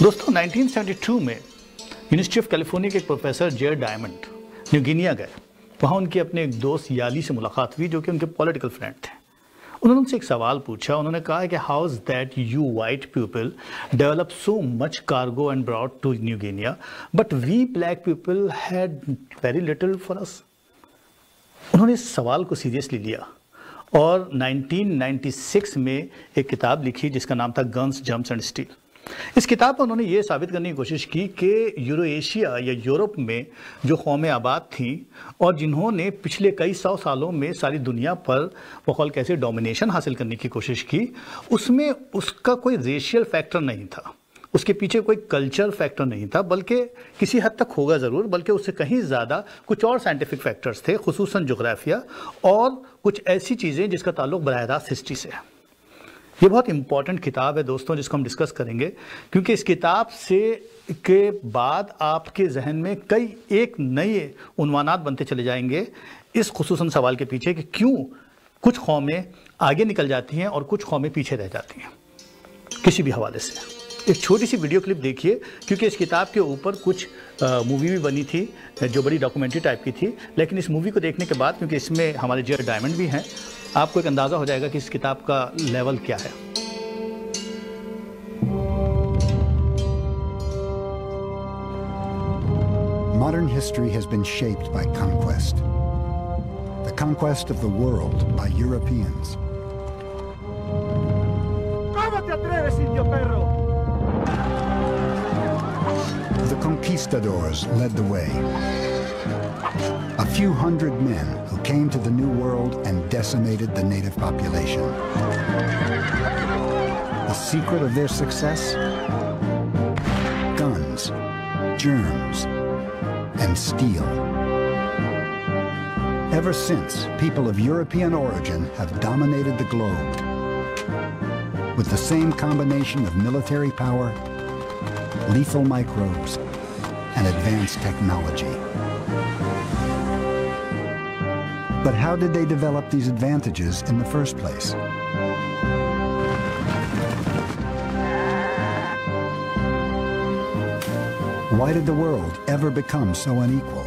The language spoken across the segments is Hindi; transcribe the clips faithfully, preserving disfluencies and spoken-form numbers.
दोस्तों नाइनटीन सेवेंटी टू में यूनिवर्सिटी ऑफ कैलिफोर्निया के एक professor Jared Diamond New Guinea गए। वहाँ उनकी अपने एक दोस्त याली से मुलाकात हुई जो कि उनके पॉलिटिकल फ्रेंड थे। उन्होंने उनसे एक सवाल पूछा। उन्होंने कहा कि how is that you white people develop so much cargo and brought to New Guinea but we black people had very little for us. उन्होंने इस सवाल को सीरियसली लिया और नाइनटीन नाइंटी सिक्स में एक किताब लिखी जिसका नाम था गन्स, जर्म्स एंड स्टील। इस किताब में उन्होंने ये साबित करने की कोशिश की कि यूरो एशिया या यूरोप में जो कौमें आबाद थीं और जिन्होंने पिछले कई सौ सालों में सारी दुनिया पर बकौल कैसे डोमिनेशन हासिल करने की कोशिश की, उसमें उसका कोई रेशियल फैक्टर नहीं था, उसके पीछे कोई कल्चर फैक्टर नहीं था, बल्कि किसी हद तक होगा ज़रूर, बल्कि उससे कहीं ज़्यादा कुछ और साइंटिफिक फैक्टर्स थे, खुसूसन जोग्राफिया और कुछ ऐसी चीज़ें जिसका ताल्लुक बराह रास्त हिस्ट्री से है। ये बहुत इंपॉर्टेंट किताब है दोस्तों जिसको हम डिस्कस करेंगे, क्योंकि इस किताब से के बाद आपके जहन में कई एक नए उन्वानात बनते चले जाएंगे इस खुसूसन सवाल के पीछे कि क्यों कुछ कौमें आगे निकल जाती हैं और कुछ कौमें पीछे रह जाती हैं किसी भी हवाले से। एक छोटी सी वीडियो क्लिप देखिए, क्योंकि इस किताब के ऊपर कुछ मूवी भी बनी थी जो बड़ी डॉक्यूमेंट्री टाइप की थी, लेकिन इस मूवी को देखने के बाद, क्योंकि इसमें हमारे जेयर डायमंड भी हैं, आपको एक अंदाज़ा हो जाएगा कि इस किताब का लेवल क्या है। Modern history has been shaped by conquest. The conquest of the world by Europeans. ¿Cómo te atreves, indio perro? The conquistadors led the way. A few hundred men who came to the New World and decimated the native population. The secret of their success? Guns, germs, and steel. Ever since, people of European origin have dominated the globe with the same combination of military power, lethal microbes, and advanced technology. But how did they develop these advantages in the first place? Why did the world ever become so unequal?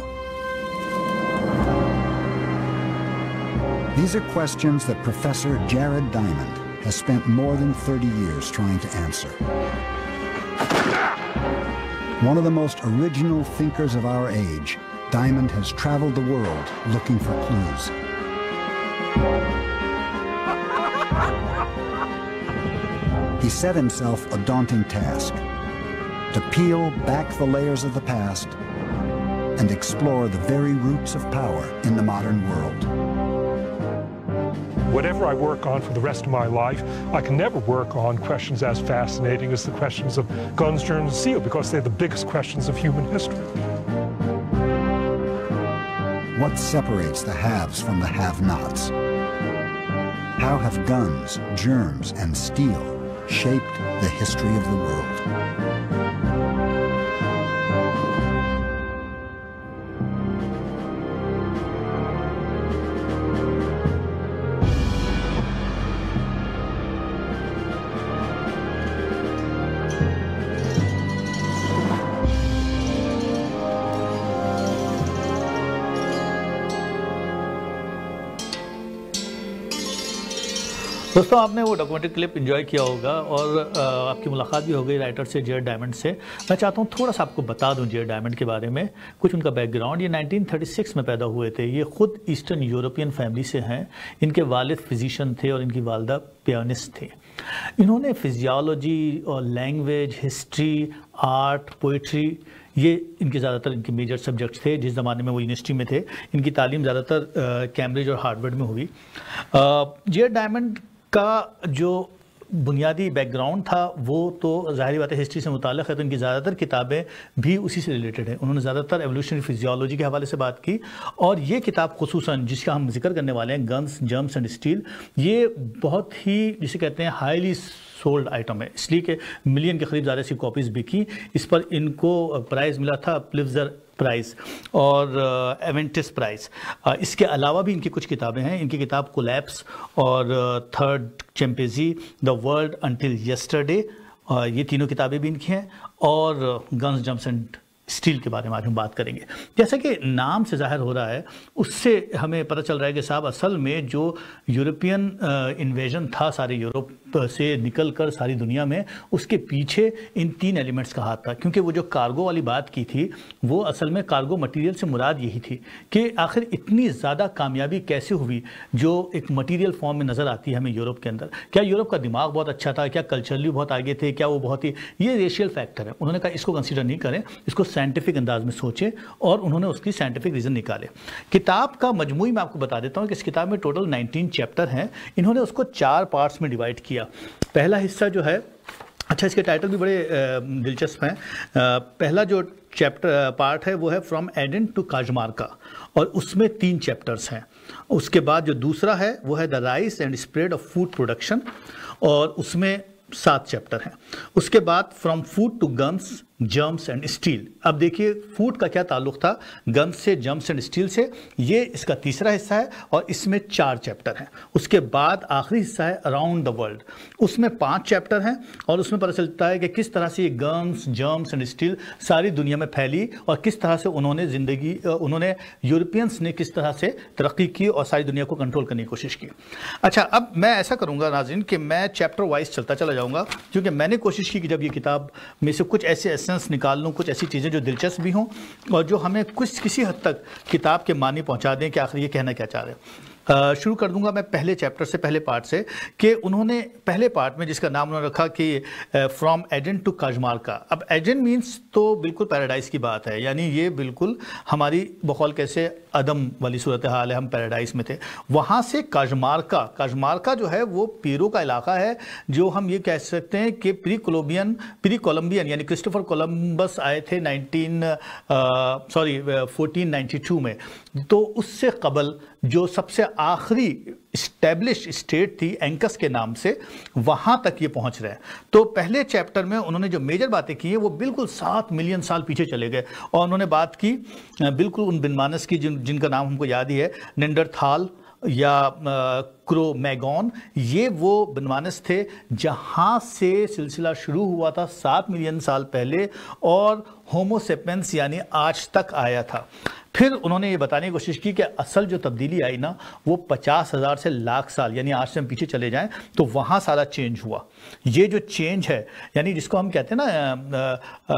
These are questions that Professor Jared Diamond has spent more than thirty years trying to answer. One of the most original thinkers of our age, Diamond has traveled the world looking for clues. He set himself a daunting task: to peel back the layers of the past and explore the very roots of power in the modern world. Whatever I work on for the rest of my life, I can never work on questions as fascinating as the questions of guns, germs, and steel, because they're the biggest questions of human history. What separates the haves from the have-nots? How have guns, germs, and steel shaped the history of the world? दोस्तों आपने वो डॉक्यूमेंट्री क्लिप एंजॉय किया होगा और आपकी मुलाकात भी हो गई राइटर से जेयर डायमंड से। मैं चाहता हूँ थोड़ा सा आपको बता दूँ जेयर डायमंड के बारे में, कुछ उनका बैकग्राउंड। ये नाइनटीन थर्टी सिक्स में पैदा हुए थे। ये खुद ईस्टर्न यूरोपियन फैमिली से हैं। इनके वालिद फिजिशियन थे और इनकी वालदा पियानिस्ट थे। इन्होंने फिजियोलॉजी और लैंग्वेज, हिस्ट्री, आर्ट, पोइट्री, ये इनके ज़्यादातर इनके मेजर सब्जेक्ट्स थे। जिस ज़माने में वो यूनिवर्सिटी में थे, इनकी तालीम ज़्यादातर कैम्ब्रिज और हार्वर्ड में हुई। जेयर डायमंड का जो बुनियादी बैकग्राउंड था वो तो ज़ाहिर बात है हिस्ट्री से मुताल्लिक़ है, तो इनकी ज़्यादातर किताबें भी उसी से रिलेटेड हैं। उन्होंने ज़्यादातर एवोल्यूशनरी फिजियोलॉजी के हवाले से बात की, और ये किताब खुसूसन जिसका हम जिक्र करने वाले हैं, गन्स, जर्म्स एंड स्टील, ये बहुत ही जिसे कहते हैं हाईली सोल्ड आइटम है, इसलिए कि मिलियन के करीब ज़्यादा सी कॉपीज़ बिकी। इस पर इनको प्राइज़ मिला था, प्लिट्ज़र प्राइज़ और एवेंटिस प्राइज़। इसके अलावा भी इनकी कुछ किताबें हैं। इनकी किताब कोलैप्स और third chimpanzee, the world until yesterday یہ تینوں کتابیں بھی ان کی ہیں، اور گنز جرمز اینڈ اسٹیل کے بارے میں آج ہم بات کریں گے۔ جیسا کہ نام سے ظاہر ہو رہا ہے، اس سے ہمیں پتہ چل رہا ہے کہ صاحب اصل میں جو یورپین انویژن تھا سارے یورپ سے نکل کر ساری دنیا میں، اس کے پیچھے ان تین ایلیمنٹس کا ہاتھ تھا، کیونکہ وہ جو کارگو والی بات کی تھی وہ اصل میں کارگو مٹیریل سے مراد یہی تھی کہ آخر اتنی زیادہ کامیابی کیسے ہوئی جو ایک مٹیریل فارم میں نظر آتی ہے ہمیں یورپ کے اندر۔ کیا یورپ کا دماغ بہت اچھا تھا؟ کیا کلچرلی بہت آگے تھے؟ کیا وہ بہت ہی، یہ ریشیل فیکٹر ہے۔ انہوں نے کہا اس کو کنسیڈر نہیں کریں، اس کو سائنٹیفک انداز میں سوچیں، اور انہوں نے اس کی سائنٹیفک ریزن نکالے۔ کتاب کا مجموعی میں آپ کو بتا دیتا ہوں کہ اس کتاب میں ٹوٹل نائنٹین چیپٹر ہیں۔ انہوں نے اس کو چار پارٹس میں ڈیوائڈ کیا۔ پہلا حصہ جو ہے، اچھا اس کے ٹائٹل بھی بڑے دلچسپ ہیں۔ پہلا جو چیپٹر پارٹ ہے وہ ہے فرام ایڈن ٹو کاجمارکا، اور اس میں تین چیپٹرز ہیں۔ اس کے بعد جو دوسرا ہے وہ ہے the rise and spread of food production, اور اس میں سات چیپٹر ہیں۔ اس کے بعد from food to guns germs and steel. اب دیکھیے فوڈ کا کیا تعلق تھا گنز سے، جرمز اینڈ اسٹیل سے، یہ اس کا تیسرا حصہ ہے، اور اس میں چار چیپٹر ہیں۔ اس کے بعد آخری حصہ ہے اراؤنڈ دا ورلڈ، اس میں پانچ چیپٹر ہیں، اور اس میں پتہ چلتا ہے کہ کس طرح سے یہ گنز جرمز اینڈ اسٹیل ساری دنیا میں پھیلی، اور کس طرح سے انہوں نے زندگی انہوں نے یورپینس نے کس طرح سے ترقی کی اور ساری دنیا کو کنٹرول کرنے کی کوشش کی۔ اچھا اب میں ایسا کروں گا ناظرین کہ میں چیپٹر وائز چلتا چلا جاؤں گا، کیونکہ میں نے کوشش کی کہ جب یہ کتاب میں سے کچھ ایسے ایسنس نکال لوں، کچھ ایسی چیزیں جو دلچسپ بھی ہوں اور جو ہمیں کچھ کسی حد تک کتاب کے معنی پہنچا دیں کہ آخر یہ کہنا کیا چاہ رہے ہیں۔ شروع کر دوں گا میں پہلے چیپٹر سے، پہلے پارٹ سے، کہ انہوں نے پہلے پارٹ میں جس کا نام انہوں نے رکھا کہ فرام ایڈن ٹو کاجمارکا۔ اب ایڈن مینس تو بالکل پیراڈائز کی بات ہے، یعنی یہ بالکل ہماری بقول کیسے عدم والی صورتحال ہے، ہم پیراڈائز میں تھے۔ وہاں سے کاجمارکا، کاجمارکا جو ہے وہ پیرو کا علاقہ ہے، جو ہم یہ کہہ سکتے ہیں کہ پری کولومبین پری کولمبین یعنی کرسٹوفر کولمبس آئے تھے nineteen sorry fourteen ninety two میں، تو اس سے قبل جو سب سے آخری اسٹیبلش اسٹیٹ تھی اینکس کے نام سے، وہاں تک یہ پہنچ رہے ہیں۔ تو پہلے چیپٹر میں انہوں نے جو میجر باتیں کی ہیں وہ بالکل سات ملین سال پیچھے چلے گئے، اور انہوں نے بات کی بالکل ان بن مانس کی جن جن کا نام ہم کو یاد ہی ہے، نینڈرتھال یا کرو میگون۔ یہ وہ بنوانس تھے جہاں سے سلسلہ شروع ہوا تھا سات ملین سال پہلے، اور ہومو سیپینس یعنی آج تک آیا تھا۔ پھر انہوں نے یہ بتانے کی کوشش کی کہ اصل جو تبدیلی آئی نا وہ پچاس ہزار سے لاکھ سال، یعنی آج سے ہم پیچھے چلے جائیں تو وہاں سارا چینج ہوا۔ یہ جو چینج ہے یعنی جس کو ہم کہتے ہیں نا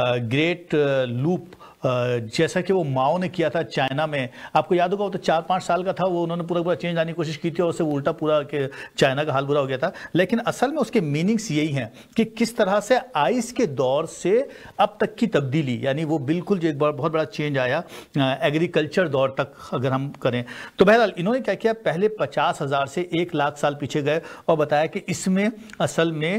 گریٹ لوپ، جیسا کہ وہ ماؤ نے کیا تھا چائنا میں، آپ کو یاد ہوگا وہ تو چار پانچ سال کا تھا، وہ انہوں نے پورا پورا چینج آنے کی کوشش کی تھی، اور اسے وہ الٹا پورا کہ چائنا کا حال برا ہو گیا تھا۔ لیکن اصل میں اس کے میننگس یہی ہیں کہ کس طرح سے آئس کے دور سے اب تک کی تبدیلی، یعنی وہ بالکل جو ایک بہت بڑا چینج آیا ایگریکلچر دور تک اگر ہم کریں تو۔ بہرحال انہوں نے کیا کیا، پہلے پچاس ہزار سے ایک لاکھ سال پیچھے گئے اور بتایا کہ اس میں اصل میں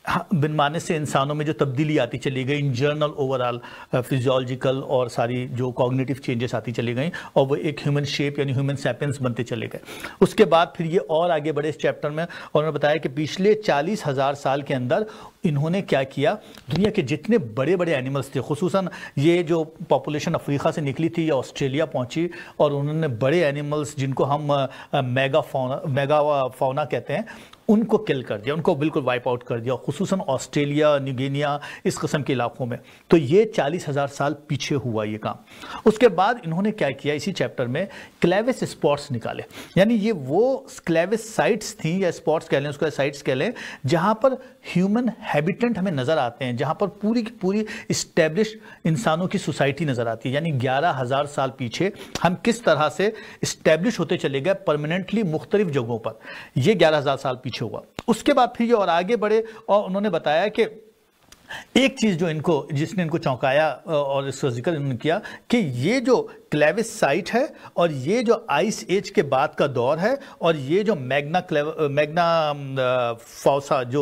بن مانس سے انسانوں میں جو تبدیلی آتی چلی گئی، ان جرنل اوورال فزیولوجیکل اور ساری جو کوگنیٹیو چینجز آتی چلی گئیں، اور وہ ایک ہیومن شیپ یعنی ہیومن سیپینس بنتے چلے گئے۔ اس کے بعد پھر یہ اور آگے بڑھے اس چیپٹر میں، اور انہوں نے بتایا کہ پچھلے چالیس ہزار سال کے اندر انہوں نے کیا کیا، دنیا کے جتنے بڑے بڑے اینیملز تھے، خصوصاً یہ جو پاپولیشن افریقہ سے نکلی تھی یا آسٹریلیا پہنچی، اور انہوں نے بڑے اینیملز جن کو ہم میگا فونا میگا فونا کہتے ہیں ان کو کل کر دیا، ان کو بالکل وائپ آؤٹ کر دیا، خصوصاً آسٹریلیا، نیوگینیا، اس قسم کے علاقوں میں۔ تو یہ چالیس ہزار سال پیچھے ہوا یہ کام۔ اس کے بعد انہوں نے کیا کیا، اسی چیپٹر میں کلیوس اسپاٹس نکالے، یعنی یہ وہ کلیوس سائٹس تھیں یا اسپاٹس کہہ لیں، اس کو سائٹس کہہ لیں، جہاں پر ہیومن ہیبیٹنٹ ہمیں نظر آتے ہیں، جہاں پر پوری کی پوری اسٹیبلش انسانوں کی سوسائٹی نظر آتی ہے، یعنی گیارہ ہزار سال پیچھے ہم کس طرح سے اسٹیبلش ہوتے چلے گئے پرماننٹلی مختلف جگہوں پر، یہ گیارہ ہزار سال پیچھے ہوا۔ اس کے بعد پھر یہ اور آگے بڑھے، اور انہوں نے بتایا کہ ایک چیز جو ان کو جس نے ان کو چونکایا اور اس کا ذکر انہوں نے کیا کہ یہ جو کلیوس سائٹ ہے اور یہ جو آئس ایج کے بعد کا دور ہے اور یہ جو میگنا میگنا فوسا جو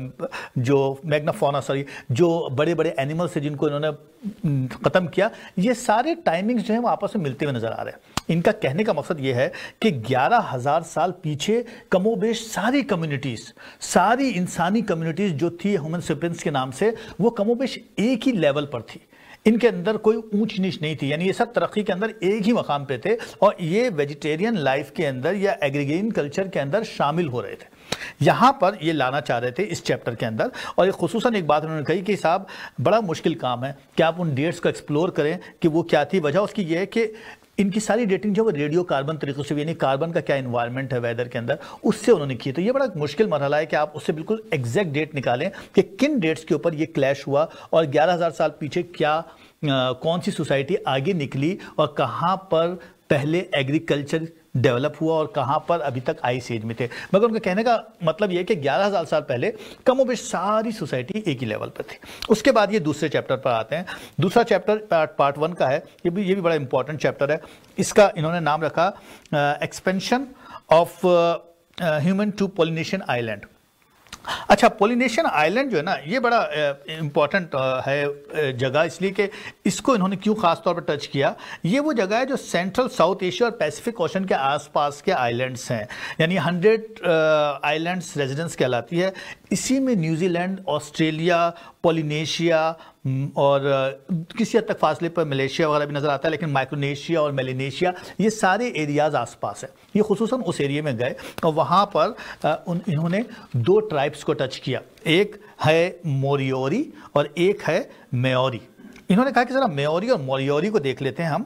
جو میگنا فونا سوری جو بڑے بڑے اینیملز ہیں جن کو انہوں نے ختم کیا، یہ سارے ٹائمنگز جو ہیں وہ آپس میں ملتے ہوئے نظر آ رہے ہیں۔ ان کا کہنے کا مقصد یہ ہے کہ گیارہ ہزار سال پیچھے کم و بیش ساری کمیونٹیز ساری انسانی کمیونٹیز جو تھی ہیومن سیپینس کے نام سے وہ کم و بیش ایک ہی لیول پر تھی، ان کے اندر کوئی اونچ نیچ نہیں تھی، یعنی یہ سب ترقی کے اندر ایک ہی مقام پہ تھے اور یہ ویجیٹیرین لائف کے اندر یا ایگریگین کلچر کے اندر شامل ہو رہے تھے۔ یہاں پر یہ لانا چاہ رہے تھے اس چیپٹر کے اندر. اور خصوصاً ایک بات انہوں نے کہی کہ صاحب بڑا مشکل کام ہے کہ آپ ان ڈیٹس کو ایکسپلور کریں کہ وہ کیا تھی. وجہ اس کی یہ ہے کہ ان کی ساری ڈیٹنگ جو وہ ریڈیو کاربن طریقوں سے, یعنی کاربن کا کیا انوائرمنٹ ہے ویدر کے اندر, اس سے انہوں نے کی. تو یہ بڑا مشکل مرحلہ ہے کہ آپ اس سے بالکل ایگزیکٹ ڈیٹ نکالیں کہ کن ڈیٹس کے اوپر یہ کلیش ہوا اور گیارہ ہزار سال پیچھے کیا کون سی سوسائٹی آگے نکلی اور کہاں پر پہلے ایگریکلچر ڈیولپ ہوا اور کہاں پر ابھی تک آئس ایج میں تھے. مگر ان کا کہنے کا مطلب یہ ہے کہ گیارہ ہزار سال پہلے کم و بیش ساری سوسائٹی ایک ہی لیول پر تھی. اس کے بعد یہ دوسرے چیپٹر پر آتے ہیں. دوسرا چیپٹر پارٹ ون کا ہے, یہ بھی یہ بھی بڑا امپورٹنٹ چیپٹر ہے. اس کا انہوں نے نام رکھا expansion of human to Polynesian island. اچھا, پولینیشین آئیلینڈ جو ہے نا یہ بڑا امپورٹنٹ ہے جگہ, اس لیے کہ اس کو انہوں نے کیوں خاص طور پر ٹچ کیا. یہ وہ جگہ ہے جو سینٹرل ساؤتھ ایشیا اور پیسیفک اوشن کے آس پاس کے آئیلینڈس ہیں, یعنی ہنڈریڈ آئیلینڈس ریزیڈنس کہلاتی ہے. اسی میں نیوزی لینڈ, آسٹریلیا, پولینیشیا اور کسی حد تک فاصلے پر ملیشیا وغیرہ بھی نظر آتا ہے, لیکن مائکرونیشیا اور میلینیشیا یہ سارے ایریاز آس پاس ہیں. یہ خصوصاً اس ایریے میں گئے اور وہاں پر انہوں نے دو ٹرائبس کو ٹچ کیا. ایک ہے موریوری اور ایک ہے میوری. انہوں نے کہا کہ ذرا میوری اور موریوری کو دیکھ لیتے ہیں ہم.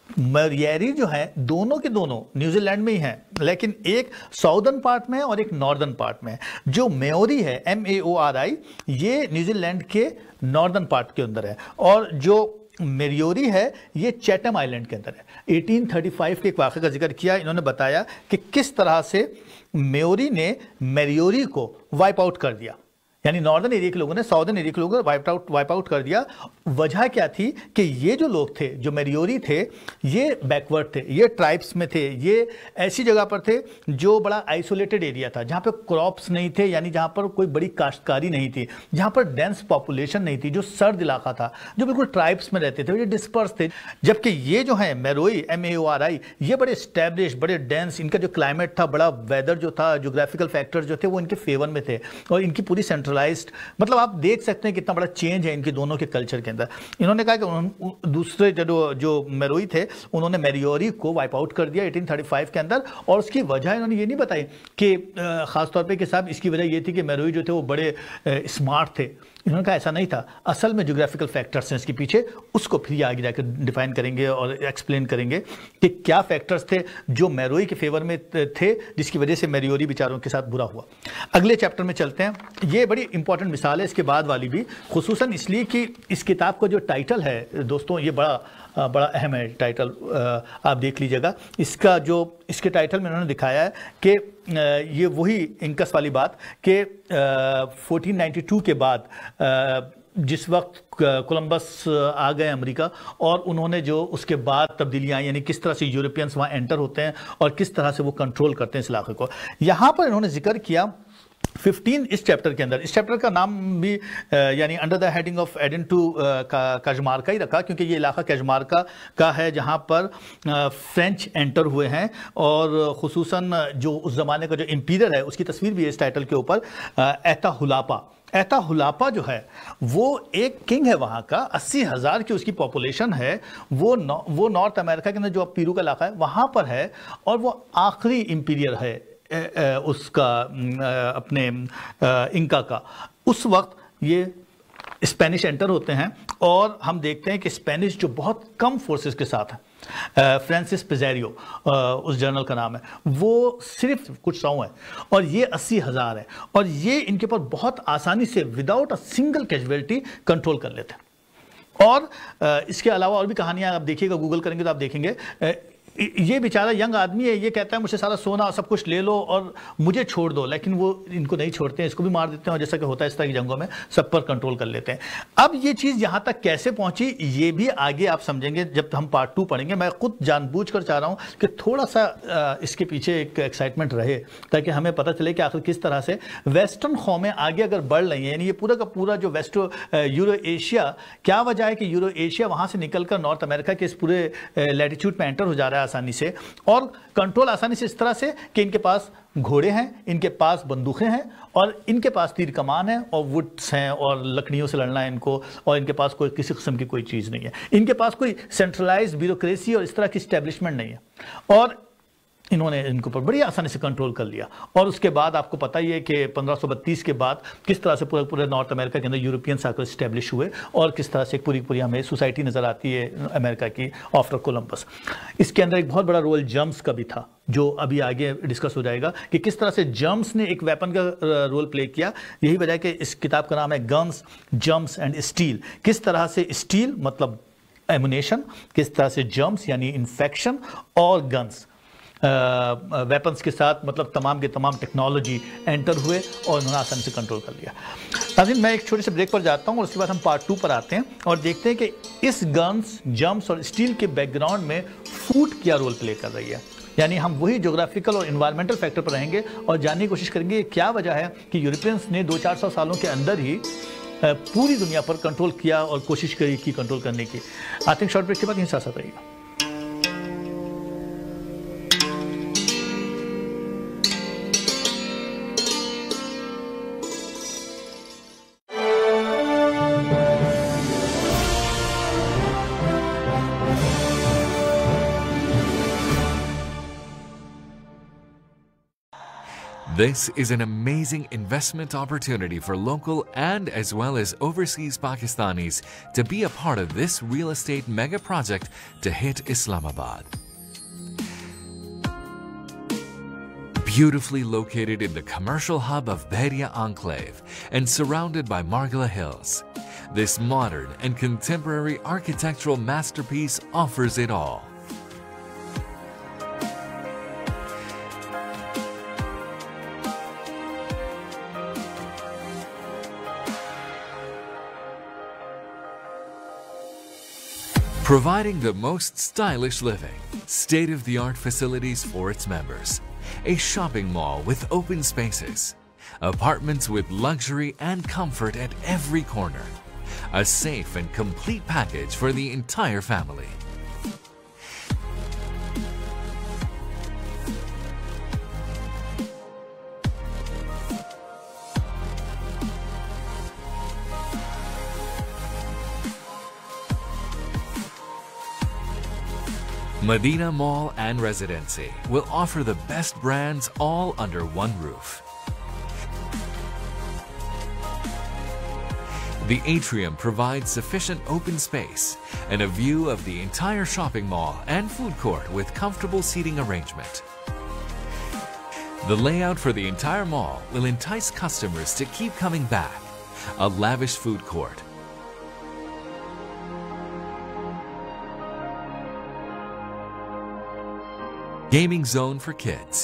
موریوری جو ہیں دونوں کے دونوں نیوزی لینڈ میں ہی ہیں, لیکن ایک ساؤدرن پارٹ میں اور ایک ناردرن پارٹ میں. جو میوری ہے ایم اے او آر آئی یہ نیوزی لینڈ کے ناردرن پارٹ کے اندر ہے, اور جو میریوری ہے یہ چیٹم آئیلینڈ کے اندر ہے. ایٹین تھرٹی فائیو کے ایک واقعے کا ذکر کیا. انہوں نے بتایا کہ کس طرح سے میوری نے میریوری کو وائپ آؤٹ کر دیا, یعنی ناردرن ایریا کے لوگوں نے ساؤدرن ایریا کے لوگوں نے وائپ آؤٹ وائپ آؤٹ کر دیا. وجہ کیا تھی کہ یہ جو لوگ تھے جو میریوری تھے یہ بیکورڈ تھے, یہ ٹرائبس میں تھے, یہ ایسی جگہ پر تھے جو بڑا آئسولیٹڈ ایریا تھا, جہاں پہ کراپس نہیں تھے, یعنی جہاں پر کوئی بڑی کاشتکاری نہیں تھی, جہاں پر ڈینس پاپولیشن نہیں تھی, جو سرد علاقہ تھا, جو بالکل ٹرائبس میں رہتے تھے, یہ ڈسپرس تھے. جبکہ یہ جو ہیں میروئی ایم اے او آر آئی یہ بڑے اسٹیبلش, بڑے ڈینس, ان کا جو کلائمیٹ تھا, بڑا ویدر جو تھا, جغرافیکل فیکٹر جو تھے وہ ان کے فیور میں تھے, اور ان کی پوری سینٹرلائزڈ, مطلب آپ دیکھ سکتے ہیں کتنا بڑا چینج ہے ان کے دونوں کے کلچر کے اندر. انہوں نے کہا کہ دوسرے جو جو میروئی تھے انہوں نے میریوری کو وائپ آؤٹ کر دیا ایٹین تھرٹی فائیو کے اندر, اور اس کی وجہ انہوں نے یہ نہیں بتائی کہ خاص طور پہ کہ صاحب اس کی وجہ یہ تھی کہ میروئی جو تھے وہ بڑے اسمارٹ تھے. انہوں نے کہا ایسا نہیں تھا, اصل میں جغرافیکل فیکٹرز ہیں اس کے پیچھے, اس کو پھر آگے جا کے ڈیفائن کریں گے اور ایکسپلین کریں گے کہ کیا فیکٹرز تھے جو میروئی کے فیور میں تھے جس کی وجہ سے میریوری بیچاروں کے ساتھ برا ہوا. اگلے چیپٹر میں چلتے ہیں. یہ بڑی امپورٹنٹ مثال ہے اس کے بعد والی بھی, خصوصاً اس لیے کہ اس کتاب کا جو ٹائٹل ہے دوستوں یہ بڑا بڑا اہم ہے ٹائٹل, آپ دیکھ لیجئے گا. اس کا جو اس کے ٹائٹل میں انہوں نے دکھایا ہے کہ یہ وہی انکس والی بات کہ فورٹین نائنٹی ٹو کے بعد جس وقت کولمبس آ گئے امریکہ اور انہوں نے جو اس کے بعد تبدیلیاں یعنی کس طرح سے یورپینز وہاں انٹر ہوتے ہیں اور کس طرح سے وہ کنٹرول کرتے ہیں اس علاقے کو. یہاں پر انہوں نے ذکر کیا ففٹین اس چیپٹر کے اندر. اس چیپٹر کا نام بھی یعنی under the heading of Eden to Cajamarca ہی رکھا, کیونکہ یہ علاقہ کاجمارکا کا ہے جہاں پر فرینچ انٹر ہوئے ہیں, اور خصوصاً جو اس زمانے کا جو امپیریئر ہے اس کی تصویر بھی ہے اس ٹائٹل کے اوپر, ایتا ہلاپا. ایتا ہلاپا جو ہے وہ ایک کنگ ہے وہاں کا, اسی ہزار کی اس کی پاپولیشن ہے, وہ وہ نارتھ امریکہ کے اندر جو پیرو کا علاقہ ہے وہاں پر ہے, اور وہ آخری امپیریئر ہے اس کا اپنے انکا کا. اس وقت یہ اسپینش انٹر ہوتے ہیں اور ہم دیکھتے ہیں کہ اسپینش جو بہت کم فورسز کے ساتھ ہیں, فرانسس پیزیریو اس جنرل کا نام ہے, وہ صرف کچھ سو ہیں اور یہ اسی ہزار ہے, اور یہ ان کے پر بہت آسانی سے without a single casualty control کر لیتے ہیں. اور اس کے علاوہ اور بھی کہانیاں آپ دیکھیے گا, گوگل کریں گے تو آپ دیکھیں گے. یہ بیچارہ ینگ آدمی ہے, یہ کہتا ہے مجھے سارا سونا سب کچھ لے لو اور مجھے چھوڑ دو, لیکن وہ ان کو نہیں چھوڑتے ہیں, اس کو بھی مار دیتے ہیں, اور جیسا کہ ہوتا ہے اس طرح کی جنگوں میں سب پر کنٹرول کر لیتے ہیں. اب یہ چیز یہاں تک کیسے پہنچی یہ بھی آگے آپ سمجھیں گے جب ہم پارٹ ٹو پڑھیں گے. میں خود جان بوجھ کر چاہ رہا ہوں کہ تھوڑا سا اس کے پیچھے ایک ایکسائٹمنٹ رہے تاکہ ہمیں پتہ چلے کہ آخر کس طرح سے ویسٹرن قومیں آگے اگر بڑھ رہی ہیں, یعنی یہ پورا کا پورا جو ویسٹ یورو ایشیا, کیا وجہ ہے کہ یورو ایشیا وہاں سے نکل کر نارتھ امریکہ کے اس پورے لیٹیچیوڈ میں انٹر ہو جا رہا ہے آسانی سے, اور کنٹرول آسانی سے اس طرح سے کہ ان کے پاس گھوڑے ہیں, ان کے پاس بندوقیں ہیں, اور ان کے پاس تیر کمان ہیں, اور وڈس ہیں, اور لکڑیوں سے لڑنا ہے ان کو, اور ان کے پاس کوئی کسی قسم کی کوئی چیز نہیں ہے, ان کے پاس کوئی سینٹرلائز بیوروکریسی اور اس طرح کی اسٹیبلشمنٹ نہیں ہے. اور انہوں نے ان کے اوپر بڑی آسانی سے کنٹرول کر لیا. اور اس کے بعد آپ کو پتہ ہی ہے کہ پندرہ سو بتیس کے بعد کس طرح سے پورے پورے نارتھ امریکہ کے اندر یورپین سرکل اسٹیبلش ہوئے اور کس طرح سے پوری پوری ہمیں سوسائٹی نظر آتی ہے امریکہ کی آفٹر کولمبس. اس کے اندر ایک بہت بڑا رول جرمز کا بھی تھا جو ابھی آگے ڈسکس ہو جائے گا کہ کس طرح سے جرمز نے ایک ویپن کا رول پلے کیا. یہی وجہ ہے کہ اس کتاب کا نام ہے گنز جرمز اینڈ اسٹیل. کس طرح سے اسٹیل مطلب ایمونیشن, کس طرح سے جرمز یعنی انفیکشن اور گنز ویپنز کے ساتھ مطلب تمام کے تمام ٹیکنالوجی انٹر ہوئے اور انہوں نے آسانی سے کنٹرول کر لیا. ناظرین میں ایک چھوٹے سے بریک پر جاتا ہوں اور اس کے بعد ہم پارٹ ٹو پر آتے ہیں اور دیکھتے ہیں کہ اس گنز جرمز اور اسٹیل کے بیک گراؤنڈ میں فوڈ کیا رول پلے کر رہی ہے. یعنی ہم وہی جغرافیکل اور انوائرمنٹل فیکٹر پر رہیں گے اور جاننے کی کوشش کریں گے کیا وجہ ہے کہ یورپینس نے دو چار سو سالوں کے اندر ہی پوری دنیا پر کنٹرول کیا اور کوشش کری کی کنٹرول کرنے کی. آتے ہیں شارٹ بریک کے بعد یہیں ساتھ ساتھ رہیے گا. This is an amazing investment opportunity for local and as well as overseas Pakistanis to be a part of this real estate mega project to hit Islamabad. Beautifully located in the commercial hub of Bahria Enclave and surrounded by Margla Hills, this modern and contemporary architectural masterpiece offers it all. Providing the most stylish living, state-of-the-art facilities for its members, a shopping mall with open spaces, apartments with luxury and comfort at every corner, a safe and complete package for the entire family. Medina Mall and Residency will offer the best brands all under one roof. The atrium provides sufficient open space and a view of the entire shopping mall and food court with comfortable seating arrangement. The layout for the entire mall will entice customers to keep coming back. A lavish food court, gaming zone for kids,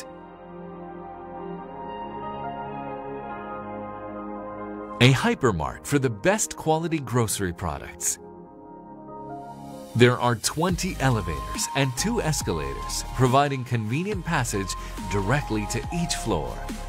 a hypermart for the best quality grocery products. There are twenty elevators and two escalators, providing convenient passage directly to each floor.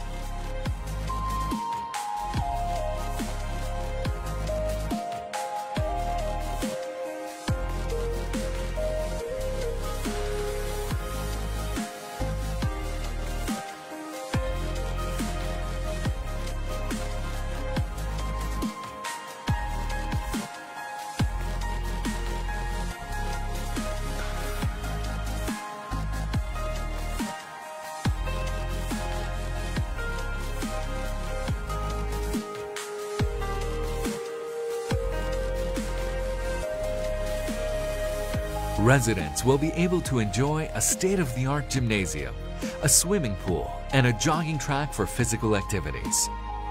Residents will be able to enjoy a state-of-the-art gymnasium, a swimming pool, and a jogging track for physical activities.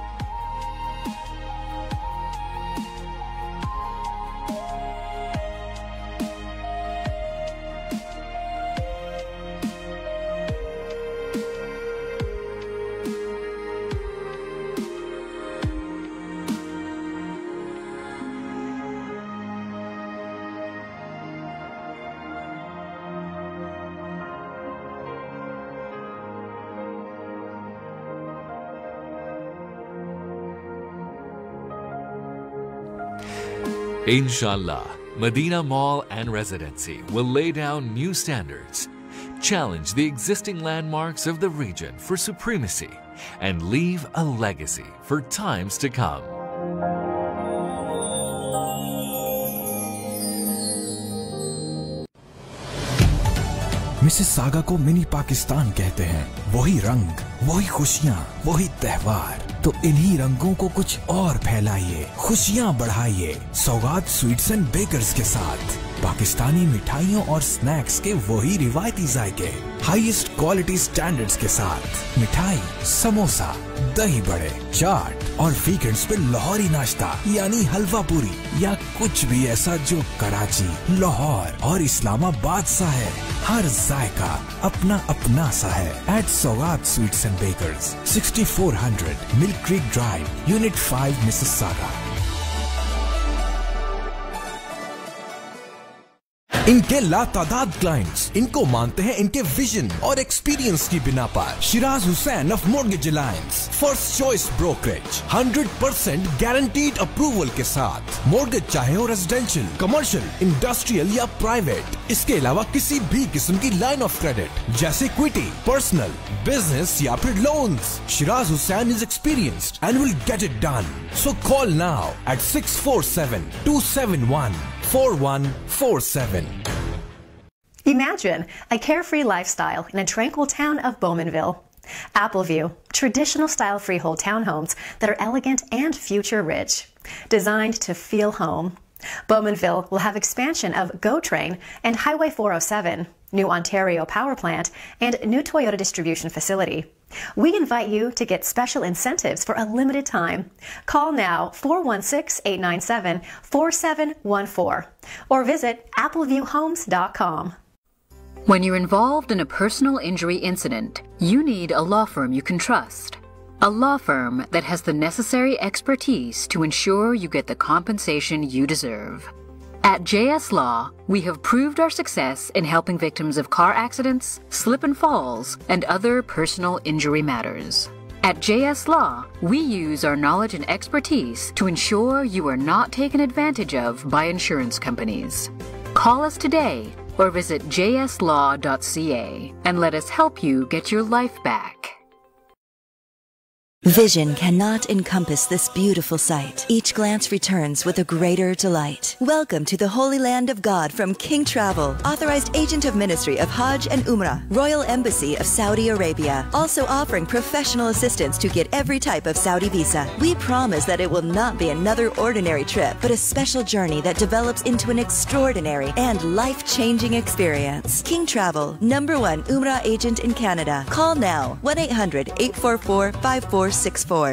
Inshallah, Medina Mall and Residency will lay down new standards, challenge the existing landmarks of the region for supremacy, and leave a legacy for times to come. Mississauga को मिनी पाकिस्तान कहते हैं। वही रंग, वही खुशियाँ, वही त्योहार, तो इन्हीं रंगों को कुछ और फैलाइए, खुशियाँ बढ़ाइए सौगात स्वीट्स एंड बेकर्स के साथ। पाकिस्तानी मिठाइयों और स्नैक्स के वही रिवायती जायके, हाईएस्ट क्वालिटी स्टैंडर्ड्स के साथ। मिठाई, समोसा, दही बड़े, चाट और वीकेंड्स पे लाहौरी नाश्ता यानी हलवा पूरी या कुछ भी ऐसा जो कराची, लाहौर और इस्लामाबाद सा है। हर जायका अपना अपना सा है। At Saugat sweets and bakers, sixty four hundred Milk Creek Drive, unit five, Mississauga. इनके लातादाद क्लाइंट्स इनको मानते हैं इनके विजन और एक्सपीरियंस की बिना पर। Shiraz Hussain of Mortgage Alliance, First Choice Brokerage, hundred percent guaranteed approval के साथ। मॉर्गेज चाहे हो रेजिडेंशियल, कमर्शियल, इंडस्ट्रियल या प्राइवेट। इसके अलावा किसी भी किस्म की लाइन ऑफ क्रेडिट जैसे इक्विटी, पर्सनल, बिजनेस या फिर loans. Shiraz Hussain is experienced and will get it done. So call now at six four seven two seven one four one four seven. Imagine a carefree lifestyle in a tranquil town of Bowmanville. Appleview, traditional style freehold townhomes that are elegant and future rich, designed to feel home. Bowmanville will have expansion of GO Train and Highway four oh seven, new Ontario power plant, and new Toyota distribution facility. We invite you to get special incentives for a limited time. Call now four one six, eight nine seven, four seven one four or visit appleview homes dot com. When you're involved in a personal injury incident, you need a law firm you can trust. A law firm that has the necessary expertise to ensure you get the compensation you deserve. At J S Law, we have proved our success in helping victims of car accidents, slip and falls, and other personal injury matters. At J S Law, we use our knowledge and expertise to ensure you are not taken advantage of by insurance companies. Call us today or visit j s law dot c a and let us help you get your life back. Vision cannot encompass this beautiful sight. Each glance returns with a greater delight. Welcome to the Holy Land of God from King Travel, authorized agent of Ministry of Hajj and Umrah, Royal Embassy of Saudi Arabia, also offering professional assistance to get every type of Saudi visa. We promise that it will not be another ordinary trip, but a special journey that develops into an extraordinary and life-changing experience. King Travel, number one Umrah agent in Canada. Call now, one eight hundred, eight four four, five four six four.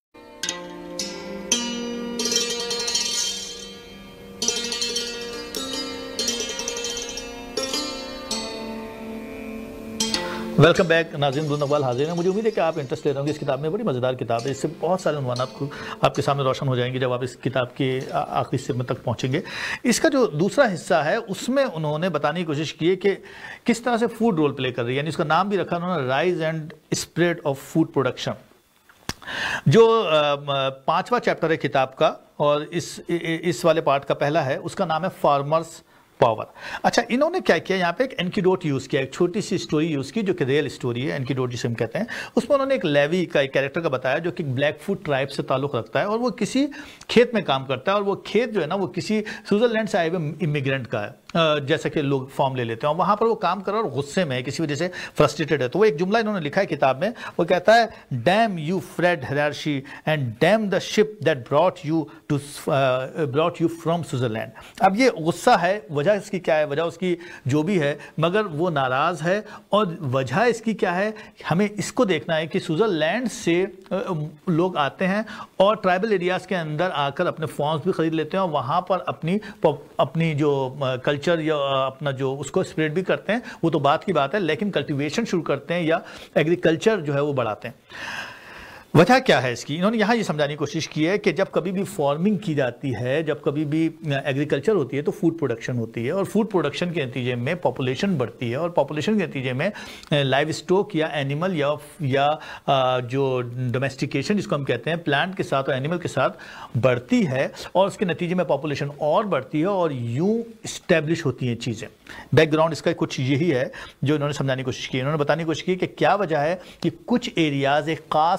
Welcome back. नाज़रीन, बुलंद इक़बाल हाजिर हैं। मुझे उम्मीद है कि आप इंटरेस्ट ले रहे होंगे। इस किताब में बड़ी मज़ेदार किताब है। इससे बहुत सारे उन्वानात को आपके सामने रोशन हो जाएंगे जब आप इस किताब के आखिरी हिस्से में तक पहुंचेंगे। इसका जो दूसरा हिस्सा है उसमें उन्होंने बताने की कोशिश की है कि किस तरह से फूड रोल प्ले कर रही है। यानी इसका नाम भी रखा उन्होंने rise and spread of food production. जो पांचवा चैप्टर है किताब का और इस इस वाले पार्ट का पहला है, उसका नाम है फार्मर्स पावर। अच्छा, इन्होंने क्या किया, यहाँ पे एक एनकीडोट यूज़ किया, एक छोटी सी स्टोरी यूज़ की जो कि रियल स्टोरी है, एनकीडोट जिसे हम कहते हैं। उसमें उन्होंने एक लेवी का एक कैरेक्टर का बताया जो कि ब्लैक फूट ट्राइब से ताल्लुक़ रखता है और वो किसी खेत में काम करता है और वो खेत जो है ना वो किसी स्विट्ज़रलैंड से आए हुए इमिग्रेंट का है, जैसा कि लोग फॉर्म ले लेते हैं। और वहाँ पर वो काम कर रहा है और गुस्से में है, किसी वजह से फ्रस्ट्रेटेड है। तो वो एक जुमला इन्होंने लिखा है किताब में, वो कहता है, damn you Fred Hirschy and damn the ship that brought you to brought you from Switzerland. अब ये गुस्सा है, वजह इसकी क्या है, वजह उसकी जो भी है, मगर वो नाराज़ है और वजह इसकी क्या है, हमें इसको देखना है कि स्विट्ज़रलैंड से लोग आते हैं और ट्राइबल एरियाज़ के अंदर आकर अपने फॉर्म्स भी ख़रीद लेते हैं और वहाँ पर अपनी अपनी जो कल्चर या अपना जो उसको स्प्रेड भी करते हैं, वो तो बात की बात है, लेकिन कल्टीवेशन शुरू करते हैं या एग्रीकल्चर जो है वो बढ़ाते हैं। वजह क्या है इसकी, इन्होंने यहाँ ये समझाने की कोशिश की है कि जब कभी भी फार्मिंग की जाती है, जब कभी भी एग्रीकल्चर होती है तो फूड प्रोडक्शन होती है और फूड प्रोडक्शन के नतीजे में पॉपुलेशन बढ़ती है और पॉपुलेशन के नतीजे में लाइव स्टॉक या एनिमल या या जो डोमेस्टिकेशन जिसको हम कहते हैं प्लांट के साथ और एनिमल के साथ बढ़ती है और उसके नतीजे में पॉपुलेशन और बढ़ती है और यूँ इस्टेब्लिश होती हैं चीज़ें। बैकग्राउंड इसका कुछ यही है जो इन्होंने समझाने की कोशिश की। इन्होंने बताने की कोशिश की कि क्या वजह है कि कुछ एरियाज़ एक ख़ास लैटिट्यूड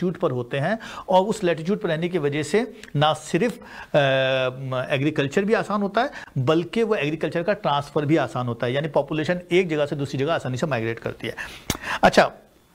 لیٹیچیوڈ پر ہوتے ہیں اور اس لیٹیچیوڈ پر رہنے کی وجہ سے نہ صرف ایگریکلچر بھی آسان ہوتا ہے بلکہ وہ ایگریکلچر کا ٹرانسفر بھی آسان ہوتا ہے, یعنی پاپولیشن ایک جگہ سے دوسری جگہ آسانی سے مائگریٹ کرتی ہے. اچھا,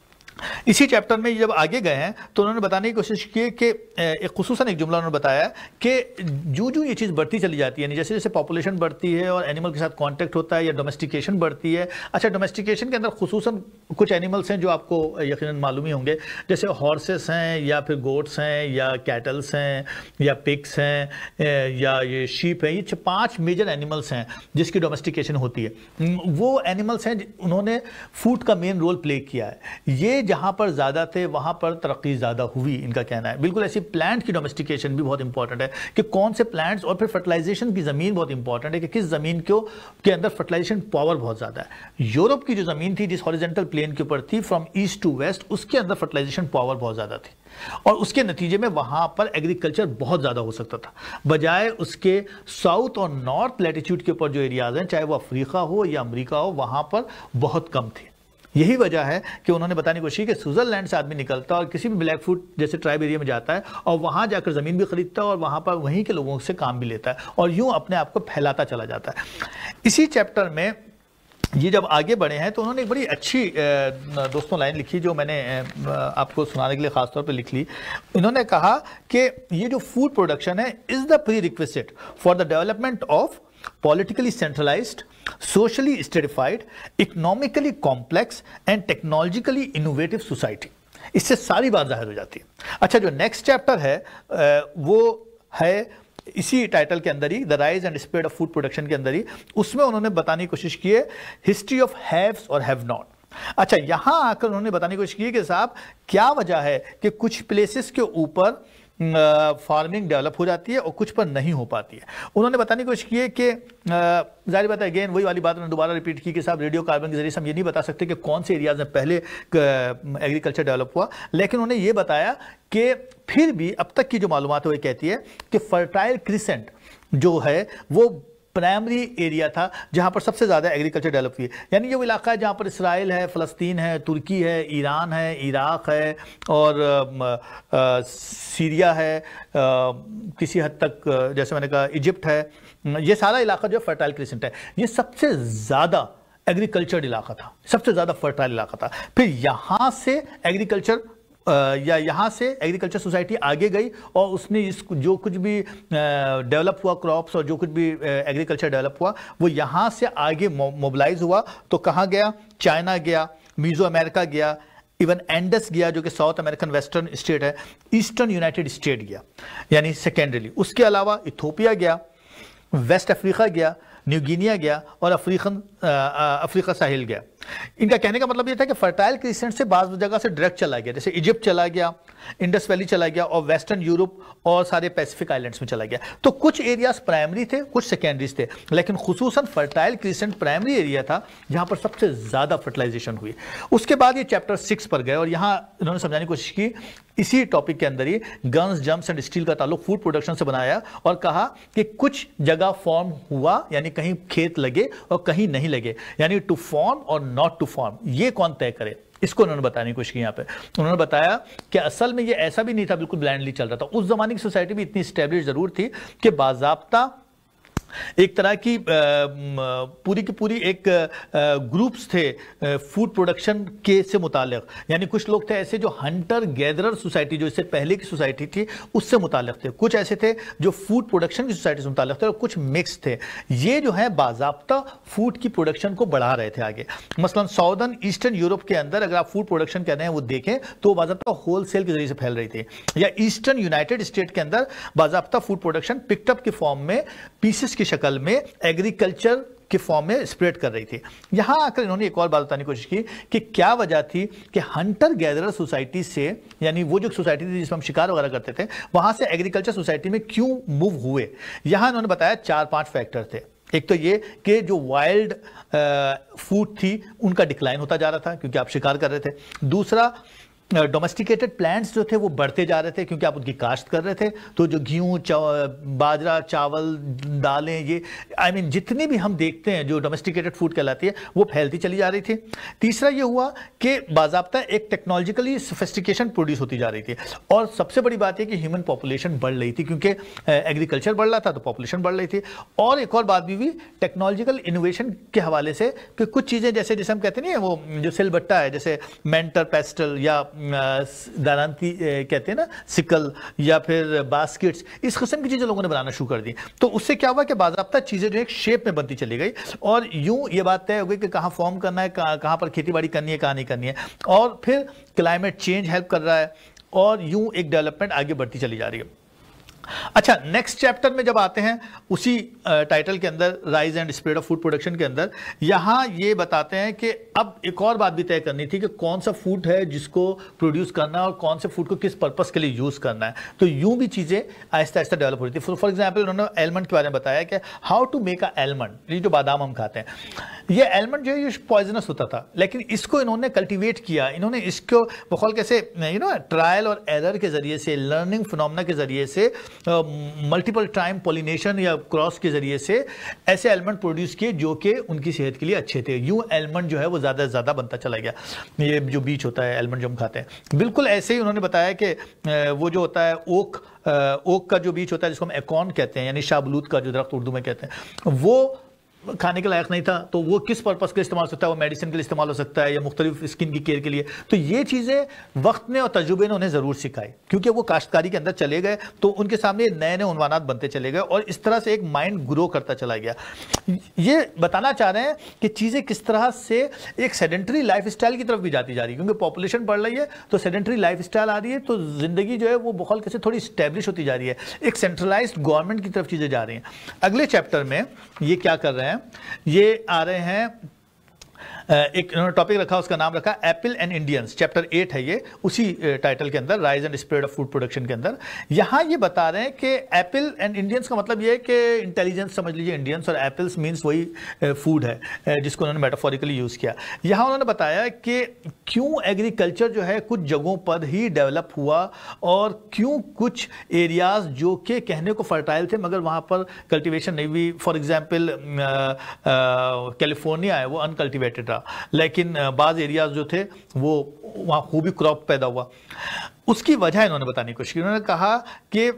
اسی چیپٹر میں جب آگے گئے ہیں تو انہوں نے بتانے کی کوشش کی کہ ایک خصوصاً ایک جملہ انہوں نے بتایا کہ جو جو یہ چیز بڑھتی چلی جاتی ہے, یعنی جیسے جیسے پاپولیشن بڑھتی ہے اور اینیمل کے ساتھ کانٹیکٹ ہوتا ہے یا ڈومیسٹیکیشن بڑھتی ہے. اچھا, ڈومیسٹیکیشن کے اندر خصوصاً کچھ اینیملس ہیں جو آپ کو یقیناً معلوم ہی ہوں گے, جیسے ہارسز ہیں یا پھر گوٹس ہیں یا کیٹلس ہیں یا پگس ہیں یا یہ شیپ ہیں. یہ پانچ میجر اینیملس ہیں جس کی ڈومیسٹیکیشن ہوتی ہے. وہ اینیملس ہیں انہوں نے فوڈ کا مین رول پلے کیا ہے. یہ جہاں پر زیادہ تھے وہاں پر ترقی زیادہ ہوئی, ان کا کہنا ہے. بالکل ایسی پلانٹ کی ڈومیسٹیکیشن بھی بہت امپورٹنٹ ہے کہ کون سے پلانٹس, اور پھر فرٹیلائزیشن کی زمین بہت امپورٹنٹ ہے کہ کس زمین کو کے اندر فرٹیلائزیشن پاور بہت زیادہ ہے. یورپ کی جو زمین تھی جس ہاریزونٹل پلین کے اوپر تھی فرام ایسٹ ٹو ویسٹ, اس کے اندر فرٹیلائزیشن پاور بہت زیادہ تھی اور اس کے نتیجے میں وہاں پر ایگریکلچر بہت زیادہ ہو سکتا تھا, بجائے اس کے ساؤتھ اور نارتھ لیٹیچیوڈ کے اوپر جو ایریاز ہیں چاہے وہ افریقہ ہو یا امریکہ ہو وہاں پر بہت کم تھے. یہی وجہ ہے کہ انہوں نے بتانے کی کوشش کی کہ سوئٹزرلینڈ سے آدمی نکلتا ہے اور کسی بھی بلیک فوٹ جیسے ٹرائب ایریا میں جاتا ہے اور وہاں جا کر زمین بھی خریدتا ہے اور وہاں پر وہیں کے لوگوں سے کام بھی لیتا ہے اور یوں اپنے آپ کو پھیلاتا چلا جاتا ہے. اسی چیپٹر میں یہ جب آگے بڑھے ہیں تو انہوں نے ایک بڑی اچھی دوستوں لائن لکھی جو میں نے آپ کو سنانے کے لیے خاص طور پہ لکھ لی. انہوں نے کہا کہ یہ جو فوڈ پروڈکشن ہے is the prerequisite for the development of politically centralized, socially stratified, economically complex and technologically innovative society. اس سے ساری بات ظاہر ہو جاتی ہے. اچھا, جو نیکسٹ چیپٹر ہے وہ ہے اسی ٹائٹل کے اندر ہی, the rise and spread of food production کے اندر ہی. اس میں انہوں نے بتانے کی کوشش کی ہے ہسٹری آف ہیوز اور ہیو ناٹ. اچھا, یہاں آ کر انہوں نے بتانے کی کوشش کی ہے کہ صاحب کیا وجہ ہے کہ کچھ پلیسز کے اوپر فارمنگ ڈیولپ ہو جاتی ہے اور کچھ پر نہیں ہو پاتی ہے. انہوں نے بتانے کی کوشش کی ہے کہ ظاہر بات ہے, اگین وہی والی بات انہوں نے دوبارہ ریپیٹ کی کہ صاحب ریڈیو کاربن کے ذریعے سے ہم یہ نہیں بتا سکتے کہ کون سے ایریاز میں پہلے ایگریکلچر ڈیولپ ہوا, لیکن انہوں نے یہ بتایا کہ پھر بھی اب تک کی جو معلومات ہے وہ کہتی ہے کہ فرٹائل کریسنٹ جو ہے وہ پرائمری ایریا تھا جہاں پر سب سے زیادہ ایگریکلچر ڈیولپ ہوئی. یعنی یہ وہ علاقہ ہے جہاں پر اسرائیل ہے, فلسطین ہے, ترکی ہے, ایران ہے, عراق ہے اور سیریا ہے, کسی حد تک جیسے میں نے کہا ایجپٹ ہے. یہ سارا علاقہ جو فرٹائل کریسنٹ ہے یہ سب سے زیادہ ایگریکلچر علاقہ تھا, سب سے زیادہ فرٹائل علاقہ تھا. پھر یہاں سے ایگریکلچر یا یہاں سے ایگریکلچر سوسائٹی آگے گئی اور اس نے اس جو کچھ بھی ڈیولپ ہوا کراپس اور جو کچھ بھی ایگریکلچر ڈیولپ ہوا وہ یہاں سے آگے موبلائز ہوا. تو کہاں گیا؟ چائنا گیا, میزو امریکہ گیا, ایون اینڈس گیا جو کہ ساؤتھ امریکن ویسٹرن اسٹیٹ ہے, ایسٹرن یونائٹڈ اسٹیٹ گیا یعنی سیکنڈریلی. اس کے علاوہ ایتھوپیا گیا, ویسٹ افریقہ گیا, نیو گینیا گیا اور افریقن افریقہ ساحل گیا. ان کا کہنے کا مطلب یہ تھا کہ فرٹائل کریسنٹ سے بعض جگہ سے ڈائریکٹ چلا گیا, جیسے ایجپٹ چلا گیا, انڈس ویلی چلا گیا اور ویسٹرن یورپ اور سارے پیسیفک آئلینڈس میں چلا گیا. تو کچھ ایریاز پرائمری تھے, کچھ سیکنڈریز تھے, لیکن خصوصاً فرٹائل کریسنٹ پرائمری ایریا تھا جہاں پر سب سے زیادہ فرٹیلائزیشن ہوئی. اس کے بعد یہ چیپٹر سکس پر گئے اور یہاں انہوں نے سمجھانے کی کوشش کی اسی ٹاپک کے اندر ہی گنز, جمپس اینڈ اسٹیل کا تعلق فوڈ پروڈکشن سے بنایا اور کہا کہ کچھ جگہ فارم ہوا یعنی کہیں کھیت لگے اور کہیں نہیں لگے, یعنی ٹو فارم اور ناٹ ٹو فارم یہ کون طے کرے. اس کو انہوں نے بتانے کی کوشش کی. یہاں پہ انہوں نے بتایا کہ اصل میں یہ ایسا بھی نہیں تھا بالکل بلائنڈلی چل رہا تھا. اس زمانے کی سوسائٹی بھی اتنی اسٹیبلش ضرور تھی کہ باضابطہ ایک طرح کی پوری کی پوری ایک گروپس تھے فوڈ پروڈکشن کے سے متعلق, یعنی کچھ لوگ تھے ایسے جو ہنٹر گیدرر سوسائٹی جو اس سے پہلے کی سوسائٹی تھی اس سے متعلق تھے, کچھ ایسے تھے جو فوڈ پروڈکشن کی سوسائٹی سے متعلق تھے اور کچھ مکس تھے. یہ جو ہے باضابطہ فوڈ کی پروڈکشن کو بڑھا رہے تھے آگے. مثلا ساؤدرن ایسٹرن یورپ کے اندر اگر آپ فوڈ پروڈکشن کہہ رہے ہیں وہ دیکھیں تو باضابطہ ہول سیل کے ذریعے سے پھیل رہی تھی, یا ایسٹرن یونائٹڈ اسٹیٹ کے اندر باضابطہ فوڈ پروڈکشن پکڈ اپ کے فارم میں پیسز کی شکل میں ایگریکلچر کے فارم میں اسپریڈ کر رہی تھی. یہاں آ کر انہوں نے ایک اور بات بتانے کی کوشش کی کہ کیا وجہ تھی کہ ہنٹر گیدرر سوسائٹی سے, یعنی وہ جو سوسائٹی تھی جس میں ہم شکار وغیرہ کرتے تھے, وہاں سے ایگریکلچر سوسائٹی میں کیوں موو ہوئے. یہاں انہوں نے بتایا چار پانچ فیکٹر تھے. ایک تو یہ کہ جو وائلڈ فوڈ تھی ان کا ڈکلائن ہوتا جا رہا تھا کیونکہ آپ شکار کر رہے تھے. دوسرا डोमेस्टिकेटेड प्लांट्स जो थे वो बढ़ते जा रहे थे क्योंकि आप उनकी काश्त कर रहे थे, तो जो गेहूँ, बाजरा, चावल, दालें, ये आई I मीन mean, जितने भी हम देखते हैं जो डोमेस्टिकेटेड फूड कहलाती है वो फैलती चली जा रही थी। तीसरा ये हुआ कि बाज़ाब्ता एक टेक्नोलॉजिकली सोफिस्टिकेशन प्रोड्यूस होती जा रही थी, और सबसे बड़ी बात है कि ह्यूमन पॉपुलेशन बढ़ रही थी क्योंकि एग्रीकल्चर बढ़ रहा था तो पॉपुलेशन बढ़ रही थी। और एक और बात भी हुई टेक्नोलॉजिकल इनोवेशन के हवाले से कि कुछ चीज़ें जैसे जैसे हम कहते नहीं है वो जो सिलबट्टा है, जैसे मेंटर, पेस्टल या दारांती कहते हैं ना, सिकल, या फिर बास्केट्स, इस किस्म की चीज़ें लोगों ने बनाना शुरू कर दी। तो उससे क्या हुआ कि बाज़ाब्ता चीज़ें जो एक शेप में बनती चली गई, और यूं ये बात तय हो गई कि कहाँ फॉर्म करना है, कहाँ कहाँ पर खेती बाड़ी करनी है, कहाँ नहीं करनी है। और फिर क्लाइमेट चेंज हेल्प कर रहा है, और यूं एक डेवलपमेंट आगे बढ़ती चली जा रही है। अच्छा, नेक्स्ट चैप्टर में जब आते हैं उसी टाइटल के अंदर, rise and spread of food production के अंदर, यहाँ ये बताते हैं कि अब एक और बात भी तय करनी थी कि कौन सा फूड है जिसको प्रोड्यूस करना है और कौन से फूड को किस पर्पस के लिए यूज़ करना है। तो यूं भी चीज़ें आहिस्ता आहिस्ता डेवलप हो रही थी। फॉर एग्जाम्पल उन्होंने एलमंड के बारे में बताया कि how to make a almond, ये जो बादाम हम खाते हैं, ये एलमंड जो है ये पॉइजनस होता था, लेकिन इसको इन्होंने कल्टिवेट किया, इन्होंने इसको बखौल कैसे यू नो ट्रायल और एरर के ज़रिए से, लर्निंग फिनोमेना के ज़रिए से, मल्टीपल टाइम पॉलिनेशन या क्रॉस के ज़रिए से ऐसे एलमंड प्रोड्यूस किए जो कि उनकी सेहत के लिए अच्छे थे। यूं एलमंड जो है वो ज़्यादा से ज़्यादा बनता चला गया। ये जो बीच होता है एलमंड जो हम खाते हैं, बिल्कुल ऐसे ही उन्होंने बताया कि वो जो होता है ओक, ओक का जो बीच होता है जिसको हम एकॉन कहते हैं, यानी शाहबलूत का जो दरख्त उर्दू में कहते हैं, वो खाने के लायक नहीं था, तो वो किस पर्पस के इस्तेमाल हो सकता है, वो मेडिसिन के लिए इस्तेमाल हो सकता है या मुख्तलिफ स्किन की केयर के लिए। तो ये चीज़ें वक्त ने और तजुर्बे ने उन्हें ज़रूर सिखाई, क्योंकि वो काश्तकारी के अंदर चले गए तो उनके सामने नए नए उन्वानात बनते चले गए, और इस तरह से एक माइंड ग्रो करता चला गया। ये बताना चाह रहे हैं कि चीज़ें किस तरह से एक सेडेंटरी लाइफ स्टाइल की तरफ भी जाती जा रही है, क्योंकि पॉपुलेशन बढ़ रही है तो सेडेंटरी लाइफ स्टाइल आ रही है, तो ज़िंदगी जो है वो बहुत कैसे थोड़ी स्टैब्लिश होती जा रही है, एक सेंट्रलाइज्ड गवर्नमेंट की तरफ चीज़ें जा रही हैं। अगले चैप्टर में ये क्या कर रहे हैं, ये आ रहे हैं, एक इन्होंने टॉपिक रखा, उसका नाम रखा apple and Indians, chapter eight है ये, उसी टाइटल के अंदर, rise and spread of food production के अंदर। यहाँ ये बता रहे हैं कि एप्पल एंड इंडियंस का मतलब ये है कि इंटेलिजेंस समझ लीजिए इंडियंस, और एप्पल्स मीन्स वही फूड है जिसको उन्होंने मेटाफोरिकली यूज़ किया। यहाँ उन्होंने बताया कि क्यों एग्रीकल्चर जो है कुछ जगहों पर ही डेवलप हुआ, और क्यों कुछ एरियाज जो कि कहने को फर्टाइल थे मगर वहाँ पर कल्टिवेशन नहीं हुई। फॉर एग्जाम्पल कैलिफोर्निया है वो अनकल्टिवेटेड रहा, लेकिन बाज़ एरियाज जो थे वो वहाँ खूबी क्रॉप पैदा हुआ। उसकी वजह इन्होंने बताने की कोशिश की। उन्होंने कहा कि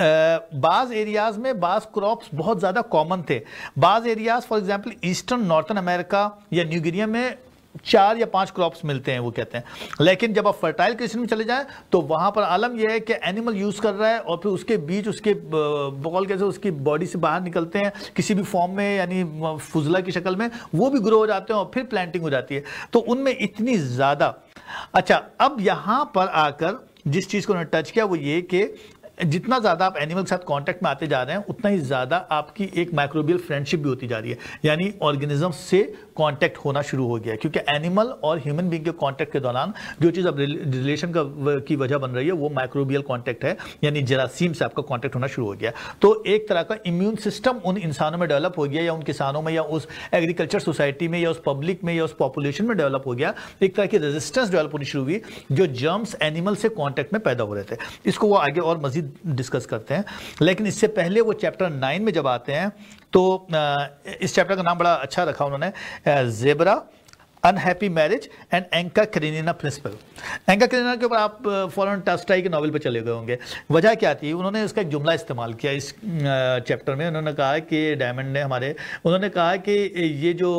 बाज़ एरियाज में बाज़ क्रॉप्स बहुत ज़्यादा कॉमन थे। बाज़ areas for example eastern northern America या न्यू गिनिया में चार या पांच क्रॉप्स मिलते हैं वो कहते हैं, लेकिन जब आप फर्टाइल कंडीशन में चले जाएं तो वहां पर आलम यह है कि एनिमल यूज कर रहा है और फिर उसके बीच उसके बॉल कैसे उसकी बॉडी से बाहर निकलते हैं किसी भी फॉर्म में, यानी फुजला की शक्ल में, वो भी ग्रो हो जाते हैं और फिर प्लांटिंग हो जाती है। तो उनमें इतनी ज़्यादा। अच्छा, अब यहाँ पर आकर जिस चीज़ को उन्होंने टच किया वो ये कि जितना ज़्यादा आप एनिमल के साथ कांटेक्ट में आते जा रहे हैं उतना ही ज़्यादा आपकी एक माइक्रोबियल फ्रेंडशिप भी होती जा रही है, यानी ऑर्गेनिज्म से कांटेक्ट होना शुरू हो गया है। क्योंकि एनिमल और ह्यूमन बीइंग के कांटेक्ट के दौरान जो चीज़ अब रिलेशन का की वजह बन रही है वो माइक्रोबियल कांटेक्ट है, यानी जरासीम से आपका कांटेक्ट होना शुरू हो गया। तो एक तरह का इम्यून सिस्टम उन इंसानों में डेवलप हो गया, या उन किसानों में, या उस एग्रीकल्चर सोसाइटी में, या उस पब्लिक में, या उस पॉपुलेशन में डेवलप हो गया। एक तरह की रेजिस्टेंस डेवलप होनी शुरू हुई जो जर्म्स एनिमल से कॉन्टेक्ट में पैदा हो रहे थे। इसको वो आगे और मजीद डिस्कस करते हैं, लेकिन इससे पहले वो चैप्टर नाइन में जब आते हैं तो इस चैप्टर का नाम बड़ा अच्छा रखा उन्होंने, zebra, unhappy marriage and Anna Karenina principle. Anna Karenina के ऊपर आप फॉरन टॉल्स्टॉय के नॉवल पे चले गए होंगे। वजह क्या थी, उन्होंने उसका एक जुमला इस्तेमाल किया इस चैप्टर में। उन्होंने कहा कि डायमंड ने हमारे उन्होंने कहा कि ये जो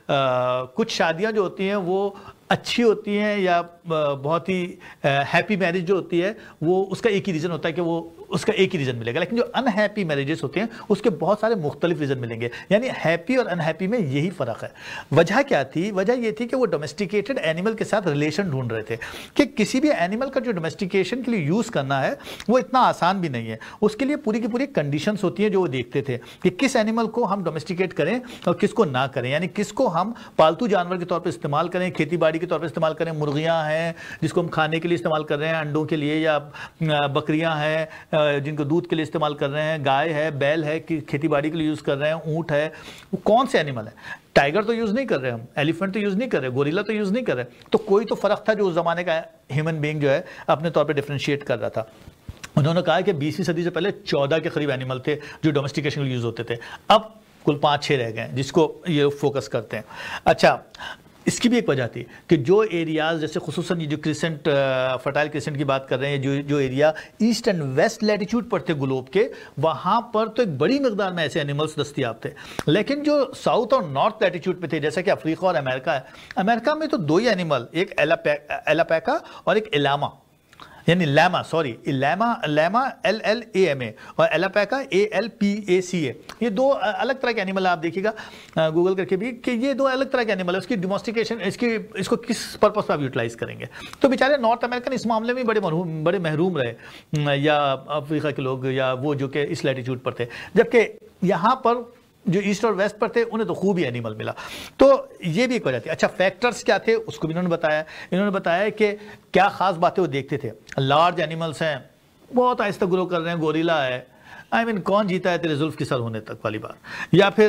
आ, कुछ शादियां जो होती हैं वो अच्छी होती हैं या बहुत ही हैप्पी मैरिज जो होती है वो उसका एक ही रीज़न होता है कि वो उसका एक ही रीज़न मिलेगा, लेकिन जो अनहैप्पी मैरिजेस होते हैं उसके बहुत सारे मुख्तलिफ रीज़न मिलेंगे। यानी हैप्पी और अनहैप्पी में यही फ़र्क है। वजह क्या थी, वजह ये थी कि वो डोमेस्टिकेटेड एनिमल के साथ रिलेशन ढूंढ रहे थे कि किसी भी एनिमल का जो डोमेस्टिकेशन के लिए यूज़ करना है वो इतना आसान भी नहीं है। उसके लिए पूरी की पूरी कंडीशंस होती हैं जो वो देखते थे कि किस एनिमल को हम डोमेस्टिकेट करें और किसको ना करें, यानी किसको हम पालतू जानवर के तौर पर इस्तेमाल करें, खेती बाड़ी के तौर पर इस्तेमाल करें। मुर्गियाँ हैं जिसको हम खाने के लिए इस्तेमाल कर रहे हैं अंडों के लिए, या बकरियाँ हैं जिनको दूध के लिए इस्तेमाल कर रहे हैं, गाय है, बैल है कि खेती बाड़ी के लिए यूज़ कर रहे हैं, ऊँट है, वो कौन से एनिमल है। टाइगर तो यूज़ नहीं कर रहे हम, एलिफेंट तो यूज़ नहीं कर रहे, गोरिल्ला तो यूज़ नहीं कर रहे, तो कोई तो फ़र्क था जो उस ज़माने का ह्यूमन बीइंग जो है अपने तौर पे डिफरेंशिएट कर रहा था। उन्होंने कहा कि बीसवीं सदी से पहले चौदह के करीब एनिमल थे जो डोमेस्टिकेशन के यूज़ होते थे, अब कुल पाँच छः रह गए जिसको ये फोकस करते हैं। अच्छा, इसकी भी एक वजह थी कि जो एरियाज़ जैसे खुसूसन ये जो क्रिसेंट फर्टाइल क्रिसेंट की बात कर रहे हैं, जो जो area east and west latitude पर थे ग्लोब के, वहाँ पर तो एक बड़ी मकदार में ऐसे एनिमल्स दस्तियाब थे। लेकिन जो साउथ और नॉर्थ लैटिट्यूड पे थे, जैसे कि अफ्रीका और अमेरिका है, अमेरिका में तो दो ही एनिमल, एक एलापैका और एक इलामा, यानी llama, sorry llama llama L L A M A और alpaca A L P A सी ए, ये दो अलग तरह के एनिमल आप देखिएगा गूगल करके भी कि ये दो अलग तरह के एनिमल है। उसकी डिमोस्टिकेशन, इसकी इसको किस पर्पस पर आप यूटिलाइज करेंगे। तो बेचारे नॉर्थ अमेरिकन इस मामले में बड़े महरूम बड़े महरूम रहे, या अफ्रीका के लोग या वो जो कि इस लैटिट्यूड पर थे, जबकि यहाँ पर जो ईस्ट और वेस्ट पर थे उन्हें तो खूब ही एनिमल मिला। तो ये भी एक वजह थी। अच्छा, फैक्टर्स क्या थे उसको भी इन्होंने बताया। इन्होंने बताया कि क्या ख़ास बातें वो देखते थे। लार्ज एनिमल्स हैं, बहुत आहिस्ता ग्रो कर रहे हैं, गोरिल्ला है, आई मीन कौन जीता है तेरे जुल्फ की सर होने तक वाली बात। या फिर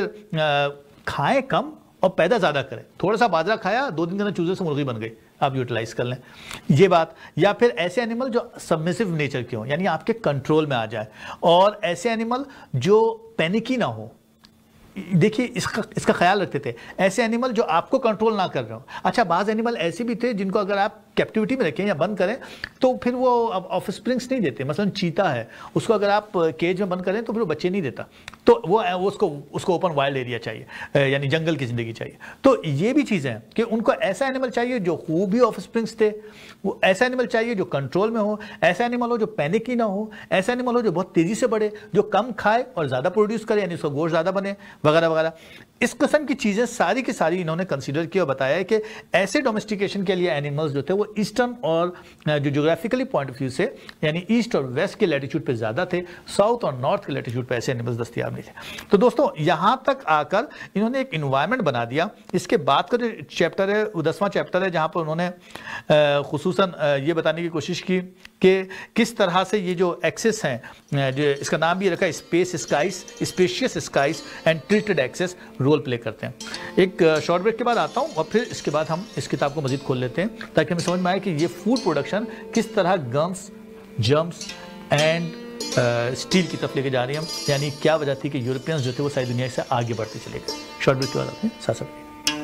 खाएं कम और पैदा ज़्यादा करें, थोड़ा सा बाजरा खाया, दो दिन के अंदर चूजे से मुर्गी बन गई, आप यूटिलाइज कर लें ये बात। या फिर ऐसे एनिमल जो सबमिसिव नेचर के हों, यानी आपके कंट्रोल में आ जाए, और ऐसे एनिमल जो पैनिकी ना हो। देखिए इसका इसका ख्याल रखते थे, ऐसे एनिमल जो आपको कंट्रोल ना कर रहे हो। अच्छा, बाज़ एनिमल ऐसे भी थे जिनको अगर आप कैप्टिविटी में रखें या बंद करें तो फिर वो अब ऑफस्प्रिंग्स नहीं देते। मसलन चीता है, उसको अगर आप केज में बंद करें तो फिर वो बच्चे नहीं देता, तो वो उसको उसको ओपन वाइल्ड एरिया चाहिए, यानी जंगल की ज़िंदगी चाहिए। तो ये भी चीज़ें हैं कि उनको ऐसा एनिमल चाहिए जो खूब ही ऑफस्प्रिंग्स थे, वो ऐसा एनिमल चाहिए जो कंट्रोल में हो, ऐसा एनिमल हो जो पैनिक ही ना हो, ऐसा एनिमल हो जो बहुत तेज़ी से बढ़े, जो कम खाए और ज़्यादा प्रोड्यूस करे, यानी उसका गोश्त ज़्यादा बने, वगैरह वगैरह। इस किस्म की चीज़ें सारी की सारी इन्होंने कंसीडर की और बताया कि ऐसे डोमेस्टिकेशन के लिए एनिमल्स जो थे वो ईस्टर्न और जो ज्योग्राफिकली पॉइंट ऑफ व्यू से, यानी ईस्ट और वेस्ट के लैटिट्यूड पे ज़्यादा थे, साउथ और नॉर्थ के लैटिट्यूड पे ऐसे एनिमल्स दस्तियाब नहीं थे। तो दोस्तों, यहाँ तक आकर इन्होंने एक इन्वायरमेंट बना दिया। इसके बाद का जो चैप्टर है वो दसवां चैप्टर है, जहाँ पर उन्होंने खुसूसन ये बताने की कोशिश की कि किस तरह से ये जो एक्सेस हैं, जो इसका नाम भी रखा है space skies, spacious skies and tilted axes role play करते हैं। एक शॉर्ट ब्रेक के बाद आता हूँ और फिर इसके बाद हम इस किताब को मज़ीद खोल लेते हैं ताकि हमें समझ में आए कि ये फूड प्रोडक्शन किस तरह गम्स, जर्म्स एंड स्टील की तरफ लेके जा रही है, यानी क्या वजह थी कि यूरोपियंस जो थे वो सारी दुनिया से आगे बढ़ते चले गए। शॉर्ट ब्रेक के बाद अपने साथ साथ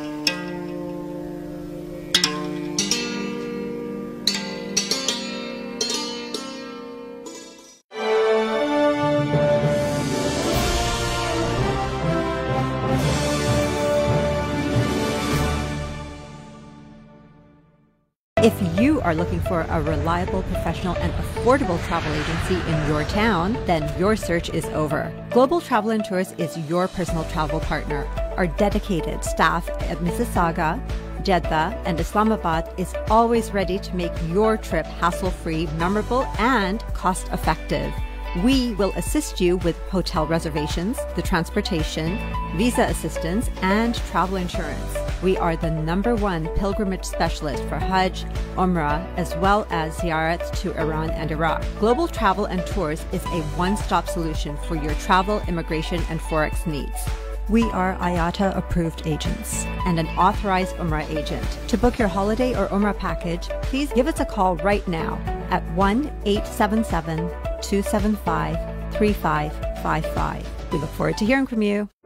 If you are looking for a reliable, professional, and affordable travel agency in your town, then your search is over. Global Travel and Tours is your personal travel partner. Our dedicated staff at Mississauga, Jeddah, and Islamabad is always ready to make your trip hassle-free, memorable, and cost-effective. We will assist you with hotel reservations, the transportation, visa assistance, and travel insurance. We are the number one pilgrimage specialist for Hajj, Umrah, as well as ziyarats to Iran and Iraq. Global Travel and Tours is a one-stop solution for your travel, immigration, and forex needs. We are I A T A approved agents and an authorized Umrah agent. To book your holiday or Umrah package, please give us a call right now at one eight seven seven, two seven five, three five five five. We look forward to hearing from you.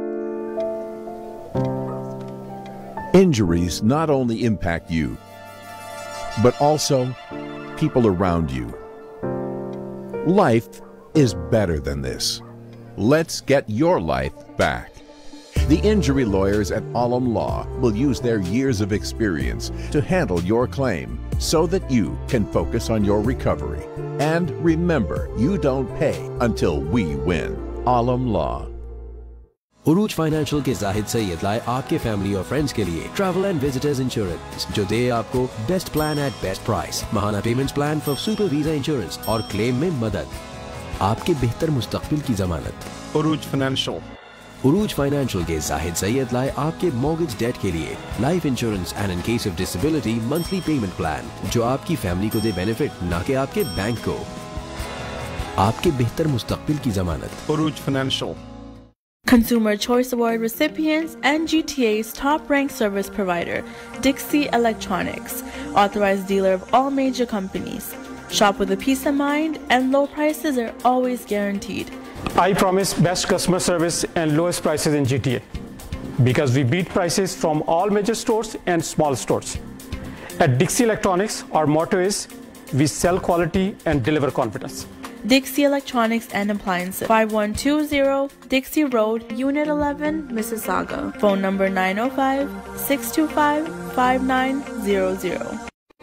Injuries not only impact you, but also people around you. Life is better than this. Let's get your life back. The injury lawyers at Alam Law will use their years of experience to handle your claim so that you can focus on your recovery. And remember, you don't pay until we win. Alam Law. Urooj financial के जाहिद सैयद लाए आपके फैमिली और फ्रेंड्स के लिए ट्रैवल एंड विजिटर्स इंश्योरेंस जो दे आपको best plan at best price, महाना payments plan for super visa insurance और क्लेम में मदद, आपके बेहतर मुस्तकबिल की जमानत। उरूज फाइनेंशियल उरूज फाइनेंशियल के जाहिद सैयद लाए आपके मॉर्गेज डेट के लिए life insurance and in case of disability monthly payment plan जो आपकी फैमिली को दे बेनिफिट, ना कि आपके बैंक को। आपके बेहतर मुस्तकबिल की जमानत। Urooj financial. Consumer Choice Award recipients and G T A's top-ranked service provider, Dixie Electronics, authorized dealer of all major companies. Shop with a peace of mind, and low prices are always guaranteed. I promise best customer service and lowest prices in G T A because we beat prices from all major stores and small stores. At Dixie Electronics, our motto is we sell quality and deliver confidence. Dixie Electronics and Appliances, five one two zero Dixie Road, Unit eleven, Mississauga. Phone number nine oh five, six two five, five nine zero zero.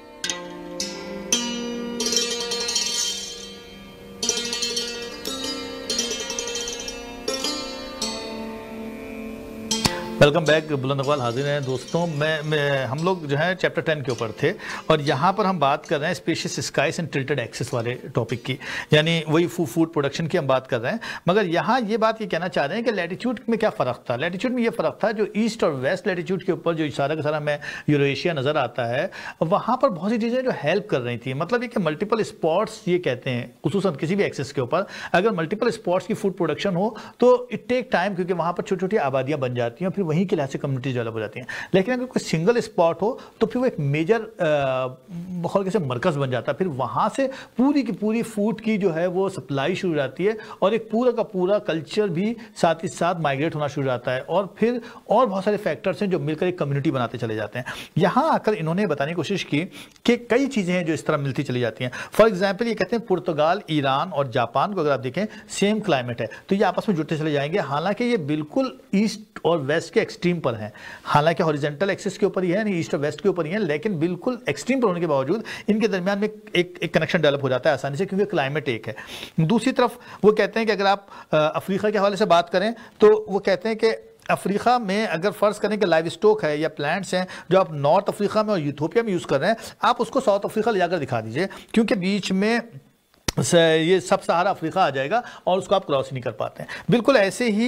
Welcome back. बुलंद इकबाल हाजिर हैं दोस्तों। मैं, मैं हम लोग जो है चैप्टर टेन के ऊपर थे और यहाँ पर हम बात कर रहे हैं spacious skies and tilted axis वाले टॉपिक की, यानी वही फूड प्रोडक्शन की हम बात कर रहे हैं। मगर यहाँ ये बात ये कहना चाह रहे हैं कि लैटिट्यूड में क्या फ़र्क था। लैटिट्यूड में ये फ़र्क था जो ईस्ट और वेस्ट लैटिट्यूड के ऊपर जो सारा का सारा में यूरेशिया नज़र आता है, वहाँ पर बहुत सी चीज़ें जो हेल्प कर रही थी। मतलब ये कि मल्टीपल स्पॉट्स ये कहते हैं, खुसूसन किसी भी एक्सिस के ऊपर अगर मल्टीपल स्पॉट्स की फूड प्रोडक्शन हो तो इट टेक टाइम, क्योंकि वहाँ पर छोटी छोटी आबादियाँ बन जाती हैं, फिर वहीं के लिहाज से कम्युनिटीज डेवलप हो जाती हैं। लेकिन अगर कोई सिंगल स्पॉट हो तो फिर वो एक मेजर बहुत कैसे मरकज़ बन जाता है, फिर वहाँ से पूरी की पूरी फूड की जो है वो सप्लाई शुरू हो जाती है और एक पूरा का पूरा कल्चर भी साथ ही साथ माइग्रेट होना शुरू हो जाता है और फिर और बहुत सारे फैक्टर्स हैं जो मिलकर एक कम्युनिटी बनाते चले जाते हैं। यहाँ आकर इन्होंने बताने की कोशिश की कि कई चीज़ें हैं जो इस तरह मिलती चली जाती हैं। फॉर एग्जाम्पल ये कहते हैं पुर्तगाल, ईरान और जापान को अगर आप देखें सेम क्लाइमेट है तो ये आपस में जुड़ते चले जाएंगे, हालांकि ये बिल्कुल ईस्ट और वेस्ट के एक्सट्रीम पर हैं। हालांकि हॉरिजॉन्टल एक्सिस के ऊपर ही है, नहीं ईस्ट और वेस्ट के ऊपर ही है, लेकिन बिल्कुल एक्सट्रीम पर होने के बावजूद इनके दरमियान में एक एक कनेक्शन डेवलप हो जाता है आसानी से, क्योंकि क्लाइमेट एक है। दूसरी तरफ वो कहते हैं कि अगर आप अफ्रीका के हवाले से बात करें तो वो कहते हैं कि अफ्रीका में अगर फ़र्ज़ करें कि लाइव स्टॉक है या प्लांट्स हैं जो आप नॉर्थ अफ्रीका में और यूथोपिया में यूज़ कर रहे हैं, आप उसको साउथ अफ्रीका ले जाकर दिखा दीजिए, क्योंकि बीच में ये सब सहारा अफ्रीका आ जाएगा और उसको आप क्रॉस नहीं कर पाते हैं। बिल्कुल ऐसे ही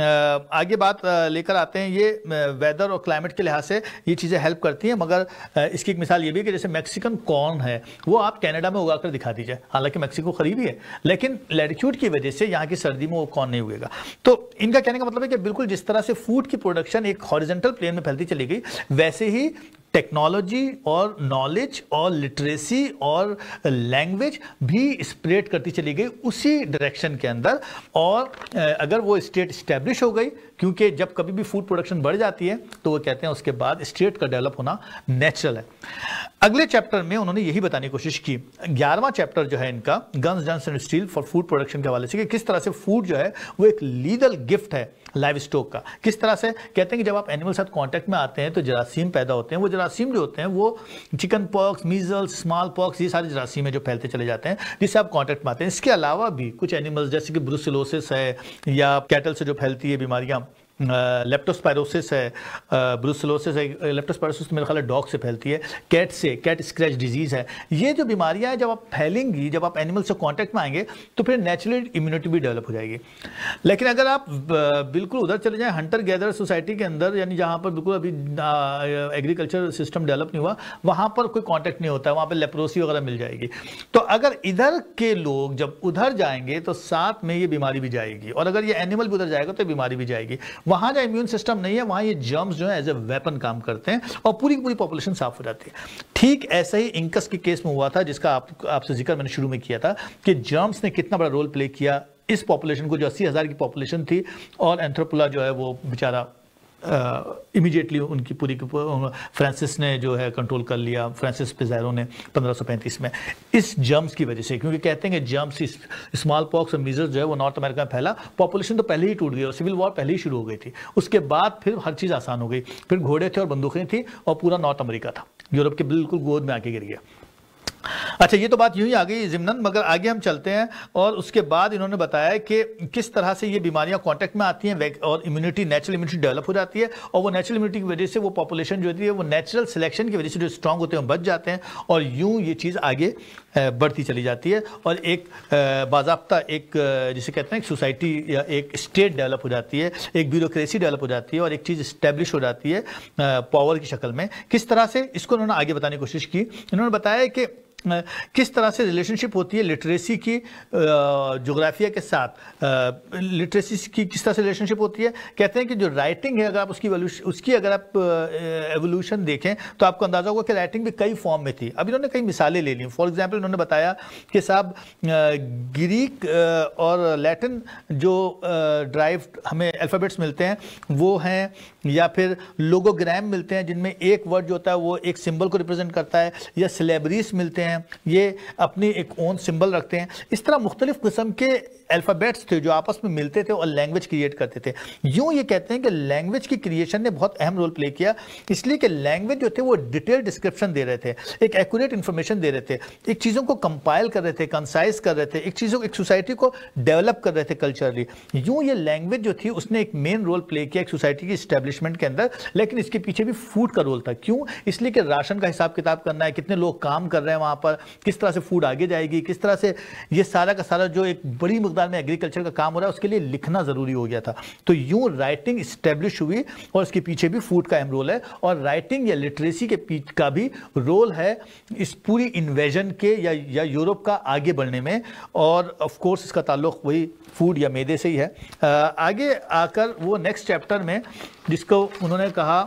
आगे बात लेकर आते हैं, ये वेदर और क्लाइमेट के लिहाज से ये चीज़ें हेल्प करती हैं। मगर इसकी एक मिसाल ये भी है कि जैसे मैक्सिकन कॉर्न है वो आप कनाडा में उगाकर दिखा दीजिए, हालांकि मैक्सिको करीब ही है, लेकिन लैटिट्यूड की वजह से यहाँ की सर्दी में वो कॉर्न नहीं उगेगा। तो इनका कहने का मतलब है कि बिल्कुल जिस तरह से फूड की प्रोडक्शन एक हॉरिजॉन्टल प्लेन में फैलती चली गई, वैसे ही टेक्नोलॉजी और नॉलेज और लिटरेसी और लैंग्वेज भी स्प्रेड करती चली गई उसी डायरेक्शन के अंदर। और अगर वो स्टेट इस्टेब्लिश हो गई, क्योंकि जब कभी भी फूड प्रोडक्शन बढ़ जाती है तो वो कहते हैं उसके बाद स्टेट का डेवलप होना नेचुरल है। अगले चैप्टर में उन्होंने यही बताने की कोशिश की, ग्यारहवां चैप्टर जो है इनका guns, germs and steel for food production के हवाले से, कि किस तरह से फूड जो है वो एक लीगल गिफ्ट है लाइव स्टॉक का। किस तरह से कहते हैं कि जब आप एनिमल साथ कांटेक्ट में आते हैं तो जरासीम पैदा होते हैं। वो जरासीम जो होते हैं वो chickenpox, measles, smallpox, ये सारे जरासीम है जो फैलते चले जाते हैं जिससे आप कांटेक्ट में आते हैं। इसके अलावा भी कुछ एनिमल्स जैसे कि ब्रुसेलोसिस है या कैटल से जो फैलती है बीमारियाँ, लेप्टोस्पायरोसिस है, ब्रुसेलोसिस है, लेप्टोस्पायरोसिस तो मेरे ख्याल है डॉग से फैलती है, कैट से, कैट स्क्रैच डिजीज़ है। ये जो बीमारियां हैं जब आप फैलेंगी, जब आप एनिमल से कांटेक्ट में आएंगे तो फिर नेचुरल इम्यूनिटी भी डेवलप हो जाएगी। लेकिन अगर आप बिल्कुल उधर चले जाएं हंटर गैदर सोसाइटी के अंदर, यानी जहाँ पर बिल्कुल अभी एग्रीकल्चर सिस्टम डेवलप नहीं हुआ, वहाँ पर कोई कॉन्टैक्ट नहीं होता है, वहाँ पर लेप्रोसी वगैरह मिल जाएगी। तो अगर इधर के लोग जब उधर जाएंगे तो साथ में ये बीमारी भी जाएगी, और अगर ये एनिमल भी उधर जाएगा तो बीमारी भी जाएगी। वहां जो इम्यून सिस्टम नहीं है, वहां ये जर्म्स जो है एज ए वेपन काम करते हैं और पूरी की पूरी पॉपुलेशन साफ हो जाती है। ठीक ऐसा ही इंकस के केस में हुआ था, जिसका आप आपसे जिक्र मैंने शुरू में किया था कि जर्म्स ने कितना बड़ा रोल प्ले किया इस पॉपुलेशन को, जो अस्सी हज़ार की पॉपुलेशन थी, और एंथ्रोपोला जो है वो बेचारा इमीडिएटली uh, उनकी पूरी फ्रांसिस ने जो है कंट्रोल कर लिया, फ्रांसिस पिज़ारो ने पंद्रह सौ पैंतीस में, इस जर्म्स की वजह से। क्योंकि कहते हैं कि जर्म्स, स्मॉल पॉक्स और मीजल्स जो है वो नॉर्थ अमेरिका में फैला, पॉपुलेशन तो पहले ही टूट गई और सिविल वॉर पहले ही शुरू हो गई थी। उसके बाद फिर हर चीज़ आसान हो गई, फिर घोड़े थे और बंदूकें थी और पूरा नॉर्थ अमेरिका था, यूरोप के बिल्कुल गोद में आके गिर गया। अच्छा, ये तो बात यूं ही आ गई ज़िम्नन, मगर आगे हम चलते हैं और उसके बाद इन्होंने बताया कि किस तरह से ये बीमारियां कांटेक्ट में आती हैं और इम्यूनिटी, नेचुरल इम्यूनिटी डेवलप हो जाती है, और वो नेचुरल इम्यूनिटी की वजह से वो पॉपुलेशन जो होती है वो नेचुरल सिलेक्शन की वजह से जो स्ट्रांग होते हैं वो बच जाते हैं, और यूं ये चीज़ आगे बढ़ती चली जाती है और एक बाज़ाब्ता एक जिसे कहते हैं एक सोसाइटी या एक स्टेट डेवलप हो जाती है, एक ब्यूरोक्रेसी डेवलप हो जाती है और एक चीज़ इस्टेब्लिश हो जाती है पावर की शक्ल में। किस तरह से, इसको उन्होंने आगे बताने की कोशिश की। इन्होंने बताया कि किस तरह سے ریلیشنشپ ہوتی ہے لٹریسی کی جغرافیہ کے ساتھ. لٹریسی کی کس طرح سے ریلیشنشپ ہوتی ہے؟ کہتے ہیں کہ جو رائٹنگ ہے اگر آپ اس کی اس کی اگر آپ ایولیوشن دیکھیں تو آپ کو اندازہ ہوگا کہ رائٹنگ بھی کئی فارم میں تھی. اب انہوں نے کئی مثالیں لے لیں. فار ایگزامپل انہوں نے بتایا کہ صاحب گریک اور لیٹن جو ڈرائیو ہمیں الفابیٹس ملتے ہیں وہ ہیں, یا پھر لوگوگرام ملتے ہیں جن میں ایک ورڈ جو ہوتا ہے وہ ایک سمبل کو ریپرزینٹ کرتا ہے, یا سلیبریز ملتے ہیں یہ اپنی ایک اون سمبل رکھتے ہیں. اس طرح مختلف قسم کے الفابیٹس تھے جو آپس میں ملتے تھے اور لینگویج کریٹ کرتے تھے. یوں یہ کہتے ہیں کہ لینگویج کی کریشن نے بہت اہم رول پلے کیا, اس لیے کہ لینگویج جو تھے وہ ڈیٹیل ڈسکرپشن دے رہے تھے, ایک ایکوریٹ انفارمیشن دے رہے تھے, ایک چیزوں کو کمپائل کر رہے تھے, کنسائز کر رہے تھے, ایک چیزوں ایک سوسائٹی کو ڈیولپ کر رہے تھے کلچرلی. یوں یہ لینگویج جو تھی اس نے ایک مین رول پلے کیا ایک سوسائٹی کی اسٹیبلشمنٹ کے اندر. لیکن اس کے پیچھے بھی فوڈ کا رول تھا. کیوں؟ اس لیے کہ راشن کا حساب کتاب کرنا ہے, کتنے لوگ کام کر رہے ہیں وہاں پر, کس طرح سے فوڈ آگے جائے گی, کس طرح سے یہ سارا کا سارا جو ایک بڑی مقدار میں ایگریکلچر کا کام ہو رہا ہے اس کے لیے لکھنا ضروری ہو گیا تھا. تو یوں رائٹنگ اسٹیبلش ہوئی اور اس کے پیچھے بھی فوڈ کا اہم رول ہے, اور رائٹنگ یا لٹریسی کے پیچھے کا بھی رول ہے اس پوری انویژن کے یا یا یورپ کا آگے بڑھنے میں. اور آف کورس اس کا تعلق وہی فوڈ یا میدے سے ہی ہے. آگے آ کر وہ نیکسٹ چیپٹر میں جس کو انہوں نے کہا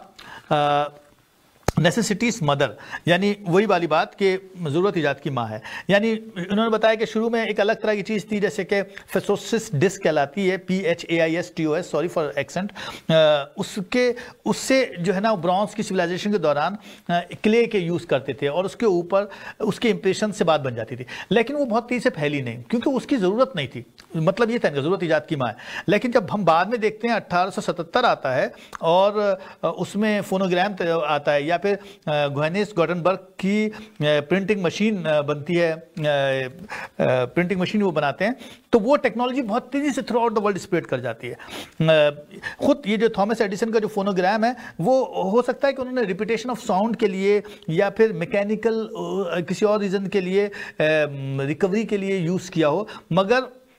نیسیسٹیز مدر, یعنی وہی والی بات کہ ضرورت ایجاد کی ماں ہے. یعنی انہوں نے بتایا کہ شروع میں ایک الگ طرح کی چیز تھی جیسے کہ فیسوسس ڈسک کہلاتی ہے, P H A I S T O S, sorry for accent. اس کے اس سے جو ہے نا برونز کی سویلائزیشن کے دوران کلے کے یوز کرتے تھے اور اس کے اوپر اس کے امپریشن سے بات بن جاتی تھی. لیکن وہ بہت تیزی سے پھیلی نہیں کیونکہ اس کی ضرورت نہیں تھی. مطلب یہ تھا کہ ضرورت ایجاد کی ماں ہے. لیکن جب ہم بعد میں دیکھتے ہیں اٹھارہ سو ستتر آتا ہے اور اس میں فونوگرام آتا ہے, یا پھر گوہینس گوٹنبرگ کی پرنٹنگ مشین بنتی ہے, پرنٹنگ مشین وہ بناتے ہیں, تو وہ ٹیکنالوجی بہت تیزی سے throughout the world spread کر جاتی ہے. خود یہ جو تھامس ایڈیسن کا جو فونوگرام ہے وہ ہو سکتا ہے کہ انہوں نے ریپیٹیشن آف ساؤنڈ کے لیے یا پھر میکینیکل کسی اور ریزن کے لیے ریکوری کے لیے یوز کیا ہو, مگر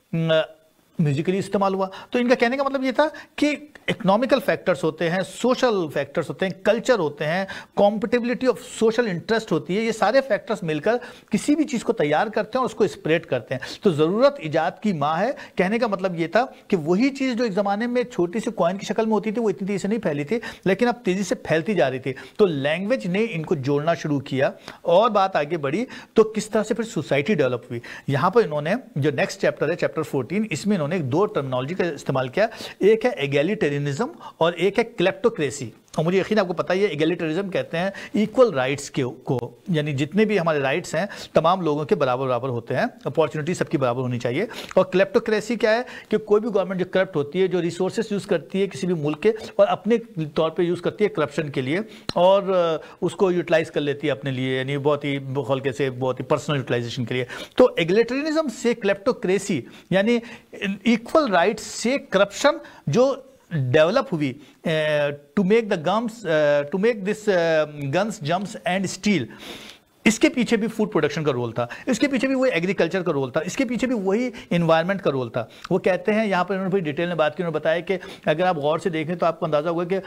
میوزیکلی استعمال ہوا. تو ان کا کہنے کا مطلب یہ تھا کہ اکنامیکل فیکٹرز ہوتے ہیں, سوشل فیکٹرز ہوتے ہیں, کلچر ہوتے ہیں, کمپیٹیبلٹی آف سوشل انٹرسٹ ہوتی ہے, یہ سارے فیکٹرز مل کر کسی بھی چیز کو تیار کرتے ہیں اور اس کو اسپریڈ کرتے ہیں. تو ضرورت ایجاد کی ماں ہے. کہنے کا مطلب یہ تھا کہ وہی چیز جو ایک زمانے میں چھوٹی سی کوائن کی شکل میں ہوتی تھی وہ اتنی تیزی سے نہیں پھیلی تھی, لیکن اب تیزی سے پھیلتی جا رہی تھی. تو لینگویج نے ان کو جوڑنا شروع کیا اور بات آگے بڑھی تو کس طرح سے پھر سوسائٹی ڈیولپ ہوئی. یہاں پر انہوں نے جو نیکسٹ چیپٹر ہے چیپٹر فورٹین, اس میں انہوں نے دو ٹرمنالوجی کا استعمال کیا. ایک ہے ایگیلیٹیرینزم اور ایک ہے کلیپٹوکریسی. اور مجھے یقین آپ کو پتہ ہی ہے ایگیلیٹریزم کہتے ہیں ایکول رائٹس کے کو, یعنی جتنے بھی ہمارے رائٹس ہیں تمام لوگوں کے برابر برابر ہوتے ہیں, اپارچونیٹی سب کی برابر ہونی چاہیے. اور کلیپٹوکریسی کیا ہے کہ کوئی بھی گورنمنٹ جو کرپٹ ہوتی ہے, جو ریسورسز یوز کرتی ہے کسی بھی ملک کے اور اپنے طور پہ یوز کرتی ہے کرپشن کے لیے اور اس کو یوٹیلائز کر لیتی ہے اپنے لیے, یعنی بہت ہی خلقے سے بہت ہی پرسنل یوٹیلائزیشن کے لیے. تو ایگلیٹرینزم سے کلیپٹوکریسی یعنی ایکول رائٹس سے کرپشن جو ڈیولپ ہوئی to make the guns to make this guns germs and steel, اس کے پیچھے بھی فوڈ پروڈکشن کا رول تھا, اس کے پیچھے بھی وہی ایگریکلچر کا رول تھا, اس کے پیچھے بھی وہی انوائرمنٹ کا رول تھا. وہ کہتے ہیں یہاں پر انہوں نے بڑی ڈیٹیل میں بات کی, انہوں نے بتایا کہ اگر آپ غور سے دیکھیں تو آپ کو اندازہ ہوگا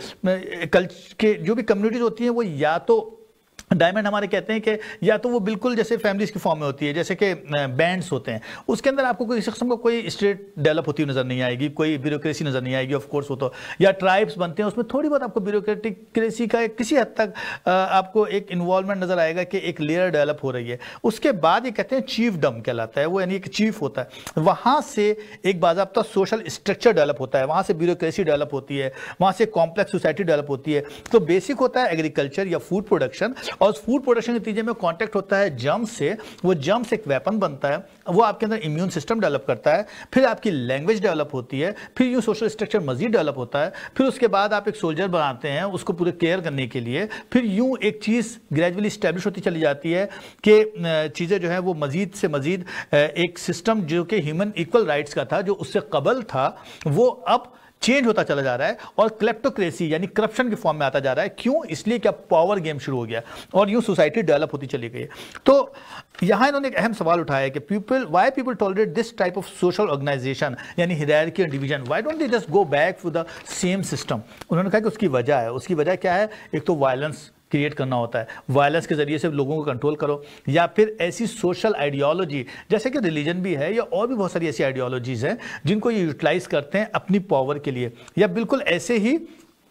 کہ جو بھی کمیونٹیز ہوتی ہیں وہ یا تو ڈائمنڈ ہمارے کہتے ہیں کہ یا تو وہ بالکل جیسے فیملیز کی فارم میں ہوتی ہے, جیسے کہ بینڈز ہوتے ہیں, اس کے اندر آپ کو کوئی اس قسم کا کوئی اسٹیٹ ڈیولپ ہوتی ہوئی نظر نہیں آئے گی, کوئی بیوروکریسی نظر نہیں آئے گی. آف کورس وہ تو یا ٹرائبس بنتے ہیں, اس میں تھوڑی بہت آپ کو بیوروکریسی کا کسی حد تک آپ کو ایک انوالومنٹ نظر آئے گا کہ ایک لیئر ڈیولپ ہو رہی ہے. اس کے بعد یہ کہتے ہیں چیف ڈم کہلاتا ہے, وہ یعنی ایک چیف ہوتا ہے, وہاں سے ایک باضابطہ سوشل اسٹرکچر ڈیولپ ہوتا ہے, وہاں سے بیوروکریسی ڈیولپ ہوتی ہے, وہاں سے کمپلیکس سوسائٹی ڈیولپ ہوتی ہے. تو بیسک ہوتا ہے ایگریکلچر یا فوڈ پروڈکشن, اور اس فوڈ پروڈکشن نتیجے میں کانٹیکٹ ہوتا ہے جرمز سے, وہ جرمز ایک ویپن بنتا ہے, وہ آپ کے اندر امیون سسٹم ڈیولپ کرتا ہے, پھر آپ کی لینگویج ڈیولپ ہوتی ہے, پھر یوں سوشل اسٹرکچر مزید ڈیولپ ہوتا ہے, پھر اس کے بعد آپ ایک سولجر بناتے ہیں اس کو پورے کیئر کرنے کے لیے, پھر یوں ایک چیز گریجولی اسٹیبلش ہوتی چلی جاتی ہے کہ چیزیں جو ہیں وہ مزید سے مزید ایک سسٹم جو کہ ہیومن ایکول رائٹس کا تھا جو اس سے قبل تھا وہ اب چینج ہوتا چلا جا رہا ہے اور کلیپٹوکریسی یعنی کرپشن کے فارم میں آتا جا رہا ہے. کیوں؟ اس لیے کہ اب پاور گیم شروع ہو گیا اور یوں سوسائٹی ڈیولپ ہوتی چلی گئی. تو یہاں انہوں نے ایک اہم سوال اٹھایا ہے کہ people why people tolerate this type of social organization یعنی hierarchy and division, why don't they just go back to the same system. انہوں نے کہا کہ اس کی وجہ ہے, اس کی وجہ کیا ہے؟ ایک تو وائلنس کریٹ کرنا ہوتا ہے، وائلنس کے ذریعے سے لوگوں کو کنٹرول کرو، یا پھر ایسی سوشل آئیڈیالوجی جیسے کہ ریلیجن بھی ہے، یا اور بھی بہت ساری ایسی آئیڈیالوجیز ہیں جن کو یہ یوٹیلائز کرتے ہیں اپنی پاور کے لیے، یا بالکل ایسے ہی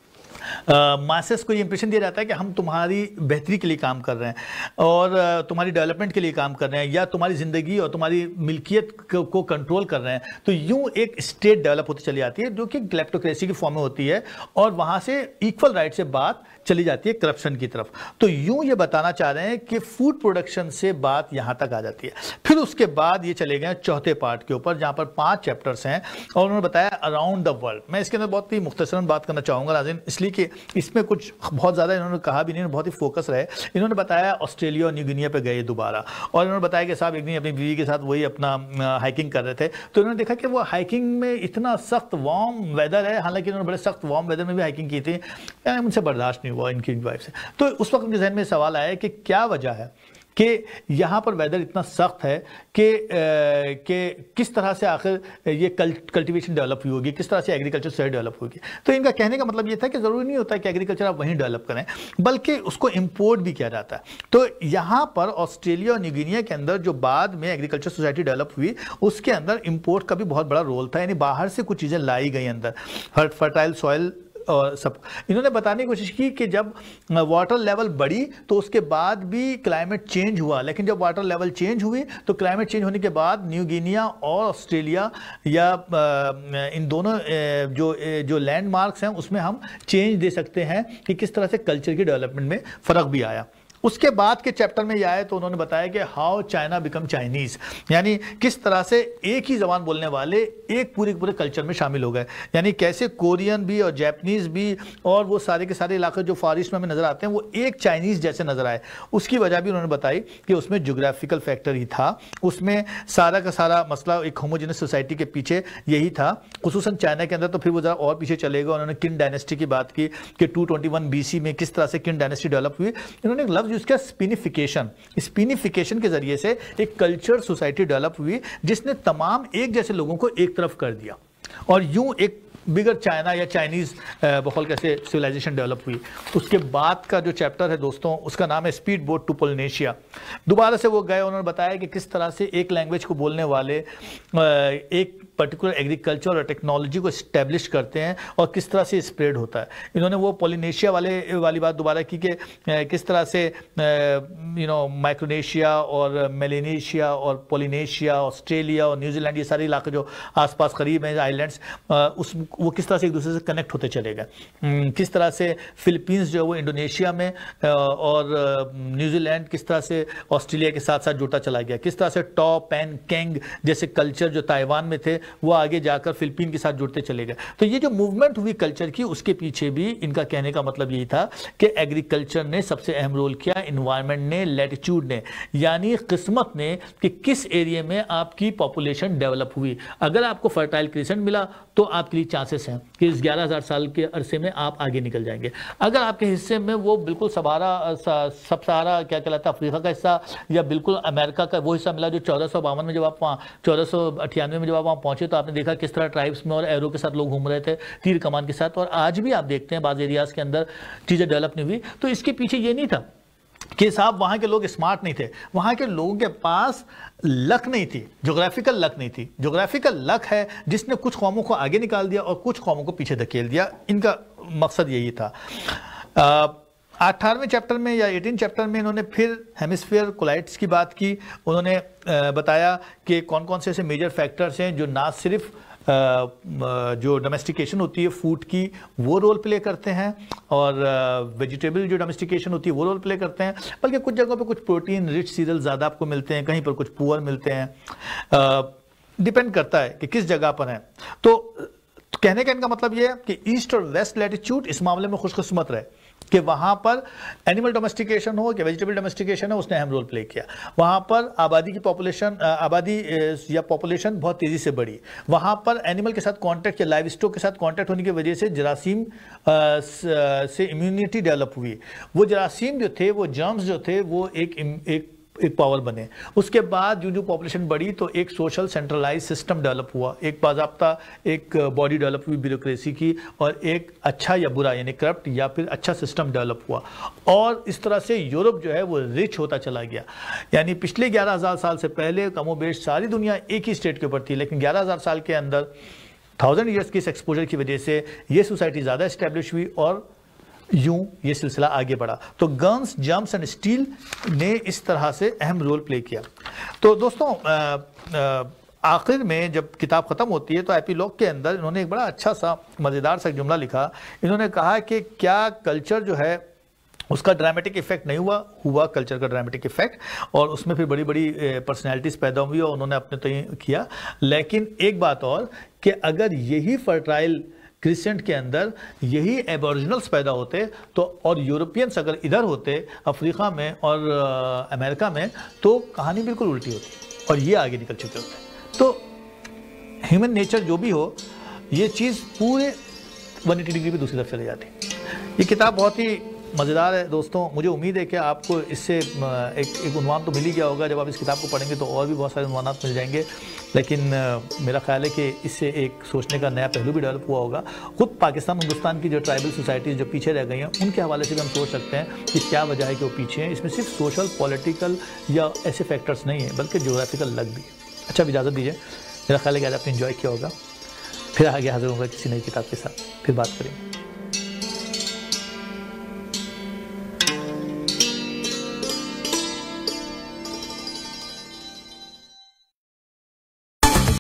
ماسس کو یہ امپریشن دیا جاتا ہے کہ ہم تمہاری بہتری کے لیے کام کر رہے ہیں اور تمہاری ڈیولپمنٹ کے لیے کام کر رہے ہیں، یا تمہاری زندگی اور تمہاری ملکیت کو کنٹرول کر رہے ہیں. تو یوں ایک اسٹیٹ ڈیولپ ہوتی چلی جاتی ہے جو کہ کلیپٹوکریسی کی فارم میں ہوتی ہے، اور وہاں سے ایکول رائٹ سے بات چلی جاتی ہے کرپشن کی طرف. تو یوں یہ بتانا چاہ رہے ہیں کہ فوڈ پروڈکشن سے بات یہاں تک آ جاتی ہے. پھر اس کے بعد یہ چلے گئے چوتھے پارٹ کے اوپر جہاں پر پانچ چیپٹرز ہیں، اور انہوں نے بتایا اراؤنڈ دا ورلڈ. میں اس کے اندر بہت ہی مختصراً بات کرنا چاہوں گا ناظرین، اس لیے کہ اس میں کچھ بہت زیادہ انہوں نے کہا بھی نہیں، بہت ہی فوکس رہے. انہوں نے بتایا آسٹریلیا اور نیو گنیا پہ گئے دوبارہ، اور انہوں نے بتایا کہ صاحب ایک دن اپنی بیوی کے ساتھ وہی اپنا ہائکنگ کر رہے تھے، تو انہوں نے دیکھا کہ وہ ہائکنگ میں اتنا سخت وارم ویدر ہے، حالانکہ انہوں نے بڑے سخت وارم ویدر میں بھی ہائکنگ کی تھی، ان سے برداشت نہیں ہوا ان کی وائف سے. تو اس وقت ان کے ذہن میں سوال آیا کہ کیا وجہ ہے کہ یہاں پر ویدر اتنا سخت ہے کہ کہ کس طرح سے آخر یہ کلٹیویشن ڈیولپ ہوئی ہوگی، کس طرح سے ایگریکلچر سے ڈیولپ ہوگی. تو ان کا کہنے کا مطلب یہ تھا کہ ضروری نہیں ہوتا کہ ایگریکلچر آپ وہیں ڈیولپ کریں، بلکہ اس کو امپورٹ بھی کیا جاتا ہے. تو یہاں پر آسٹریلیا اور نیو گنیا کے اندر جو بعد میں ایگریکلچر سوسائٹی ڈیولپ ہوئی، اس کے اندر امپورٹ کا بھی بہت بڑا رول تھا، یعنی باہر سے کچھ چیزیں لائی گئی اندر، فرٹائل سوائل اور سب. انہوں نے بتانے کی کوشش کی کہ جب واٹر لیول بڑھی تو اس کے بعد بھی کلائمیٹ چینج ہوا، لیکن جب واٹر لیول چینج ہوئی تو کلائمیٹ چینج ہونے کے بعد نیو گینیا اور آسٹریلیا یا ان دونوں جو جو لینڈ مارکس ہیں اس میں ہم چینج دے سکتے ہیں کہ کس طرح سے کلچر کی ڈیولپمنٹ میں فرق بھی آیا. اس کے بعد کے چیپٹر میں یہ آئے تو انہوں نے بتایا کہ ہاؤ چائنا بیکم چائنیز، یعنی کس طرح سے ایک ہی زبان بولنے والے ایک پورے پورے کلچر میں شامل ہو گئے، یعنی کیسے کورین بھی اور جیپنیز بھی اور وہ سارے کے سارے علاقے جو فار ایسٹ میں ہمیں نظر آتے ہیں وہ ایک چائنیز جیسے نظر آئے. اس کی وجہ بھی انہوں نے بتائی کہ اس میں جغرافیکل فیکٹر ہی تھا، اس میں سارا کا سارا مسئلہ ایک ہوموجینس سوسائٹی کے پیچھے یہی تھا، خصوصاً چائنا کے اندر. تو پھر وہ ذرا اور پیچھے چلے گا، انہوں نے کن ڈائنیسٹی کی بات کی کہ two twenty one B C میں کس طرح سے کن ڈائنیسٹی ڈیولپ ہوئی. انہوں نے ایک لفظ یوز کیا، اسپینیفیکیشن. اسپینیفیکیشن کے ذریعے سے ایک کلچر سوسائٹی ڈیولپ ہوئی جس نے تمام ایک جیسے لوگوں کو ایک طرف کر دیا، اور یوں ایک بگر چائنا یا چائنیز بقول کیسے سویلائزیشن ڈیولپ ہوئی. اس کے بعد کا جو چیپٹر ہے دوستوں اس کا نام ہے اسپیڈ بوٹ ٹو پولینیشیا. دوبارہ سے وہ گئے، انہوں نے بتایا کہ کس طرح سے ایک لینگویج کو بولنے والے ایک پرٹیکولر ایگریکلچر اور ٹیکنالوجی کو اسٹیبلش کرتے ہیں اور کس طرح سے اسپریڈ ہوتا ہے. انہوں نے وہ پولینیشیا والے والی بات دوبارہ کی کہ کس طرح سے یو نو مائکرونیشیا اور میلینیشیا اور پولینیشیا، آسٹریلیا اور نیوزی لینڈ، یہ سارے علاقے جو آس پاس قریب ہیں آئی لینڈس، اس وہ کس طرح سے ایک دوسرے سے کنیکٹ ہوتے چلے گئے. کس طرح سے فلپینز جو ہے وہ انڈونیشیا میں اور نیوزی لینڈ کس طرح سے آسٹریلیا کے ساتھ ساتھ جڑتا چلا گیا. کس طرح سے ٹو پین کینگ جیسے کلچر جو تائیوان میں تھے وہ آگے جا کر فلپین کے ساتھ جڑتے چلے گئے. تو یہ جو موومنٹ ہوئی کلچر کی، اس کے پیچھے بھی ان کا کہنے کا مطلب یہی تھا کہ ایگریکلچر نے سب سے اہم رول کیا، انوائرمنٹ نے، لیٹیچیوڈ نے، یعنی قسمت نے کہ کس ایریے میں آپ کی پاپولیشن ڈیولپ ہوئی. اگر آپ کو فرٹائل کریسنٹ ملا تو آپ کے لیے چانسز ہیں کہ اس گیارہ ہزار سال کے عرصے میں آپ آگے نکل جائیں گے. اگر آپ کے حصے میں وہ بالکل سبارا سب سہارا کیا کہلاتا ہے افریقہ کا حصہ، یا بالکل امریکہ کا وہ حصہ ملا جو چودہ سو باون میں جب آپ چودہ سو اٹھانوے میں جب آپ وہاں پہنچے تو آپ نے دیکھا کس طرح ٹرائبس میں اور ایرو کے ساتھ لوگ گھوم رہے تھے، تیر کمان کے ساتھ، اور آج بھی آپ دیکھتے ہیں بعض ایریاز کے اندر چیزیں ڈیولپ نہیں ہوئی. تو اس کے پیچھے یہ نہیں تھا کہ صاحب وہاں کے لوگ اسمارٹ نہیں تھے، وہاں کے لوگوں کے پاس لک نہیں تھی، جغرافیکل لک نہیں تھی. جغرافیکل لک ہے جس نے کچھ قوموں کو آگے نکال دیا اور کچھ قوموں کو پیچھے دھکیل دیا. ان کا مقصد یہی تھا. اٹھارہویں چیپٹر میں یا ایٹین چیپٹر میں انہوں نے پھر ہیمسفیئر کولائٹس کی بات کی. انہوں نے بتایا کہ کون کون سے ایسے میجر فیکٹرز ہیں جو نہ صرف جو ڈومیسٹیکیشن ہوتی ہے فوڈ کی وہ رول پلے کرتے ہیں، اور ویجیٹیبل جو ڈومیسٹیکیشن ہوتی ہے وہ رول پلے کرتے ہیں، بلکہ کچھ جگہوں پہ کچھ پروٹین رچ سیریل زیادہ آپ کو ملتے ہیں، کہیں پر کچھ پور ملتے ہیں. ڈیپینڈ کرتا ہے کہ کس جگہ پر ہیں. تو کہنے کا ان کا مطلب یہ ہے کہ ایسٹ اور ویسٹ لیٹیچیوڈ اس معاملے میں خوش قسمت رہے کہ وہاں پر اینیمل ڈومیسٹیکیشن ہو کہ ویجیٹیبل ڈومیسٹیکیشن ہے، اس نے اہم رول پلے کیا. وہاں پر آبادی کی پاپولیشن آبادی یا پاپولیشن بہت تیزی سے بڑھی. وہاں پر اینیمل کے ساتھ کانٹیکٹ یا لائیو اسٹاک کے ساتھ کانٹیکٹ ہونے کی وجہ سے جراثیم سے امیونٹی ڈیولپ ہوئی. وہ جراثیم جو تھے، وہ جرمز جو تھے، وہ ایک ایک एक पावर बने। उसके बाद जो जो पॉपुलेशन बढ़ी तो एक सोशल सेंट्रलाइज सिस्टम डेवलप हुआ, एक बाज़ाब्ता एक बॉडी डेवलप हुई ब्यूरोक्रेसी की, और एक अच्छा या बुरा यानी करप्ट या फिर अच्छा सिस्टम डेवलप हुआ, और इस तरह से यूरोप जो है वो रिच होता चला गया। यानी पिछले ग्यारह हज़ार साल से पहले कमोबेश सारी दुनिया एक ही स्टेट के ऊपर थी, लेकिन ग्यारह हज़ार साल के अंदर थाउजेंड ईयर्स की इस एक्सपोजर की वजह से ये सोसाइटी ज़्यादा इस्टेब्लिश हुई और यूं ये सिलसिला आगे बढ़ा। तो गन्स, जर्म्स एंड स्टील ने इस तरह से अहम रोल प्ले किया। तो दोस्तों आखिर में जब किताब ख़त्म होती है तो एपिलॉग के अंदर इन्होंने एक बड़ा अच्छा सा मज़ेदार सा जुमला लिखा। इन्होंने कहा कि क्या कल्चर जो है उसका ड्रामेटिक इफेक्ट नहीं हुआ, हुआ कल्चर का ड्रामेटिक इफेक्ट, और उसमें फिर बड़ी बड़ी पर्सनैलिटीज़ पैदा हुई और उन्होंने अपने तो किया। लेकिन एक बात और कि अगर यही फर्टाइल क्रिसेंट के अंदर यही एबोरिजिनल्स पैदा होते तो, और यूरोपियंस अगर इधर होते अफ्रीका में और अमेरिका में, तो कहानी बिल्कुल उल्टी होती और ये आगे निकल चुके होते। तो ह्यूमन नेचर जो भी हो, ये चीज़ पूरे एक सौ अस्सी डिग्री पे दूसरी तरफ चले जाती। ये किताब बहुत ही मज़ेदार है दोस्तों। मुझे उम्मीद है कि आपको इससे एक एक उन्वान तो मिल ही गया होगा। जब आप इस किताब को पढ़ेंगे तो और भी बहुत सारे उन्वानात मिल जाएंगे, लेकिन मेरा ख्याल है कि इससे एक सोचने का नया पहलू भी डेवलप हुआ होगा। खुद पाकिस्तान हिंदुस्तान की जो ट्राइबल सोसाइटीज़ जो पीछे रह गई हैं, उनके हवाले से भी हम सोच सकते हैं कि क्या वजह है कि वो पीछे हैं। इसमें सिर्फ सोशल, पॉलिटिकल या ऐसे फैक्टर्स नहीं है, बल्कि ज्योग्राफिकल लग भी है। अच्छा, अब इजाज़त दीजिए। मेरा ख्याल है कि आज आपने इन्जॉय किया होगा। फिर आगे हाजिर होगा किसी नई किताब के साथ, फिर बात करेंगे।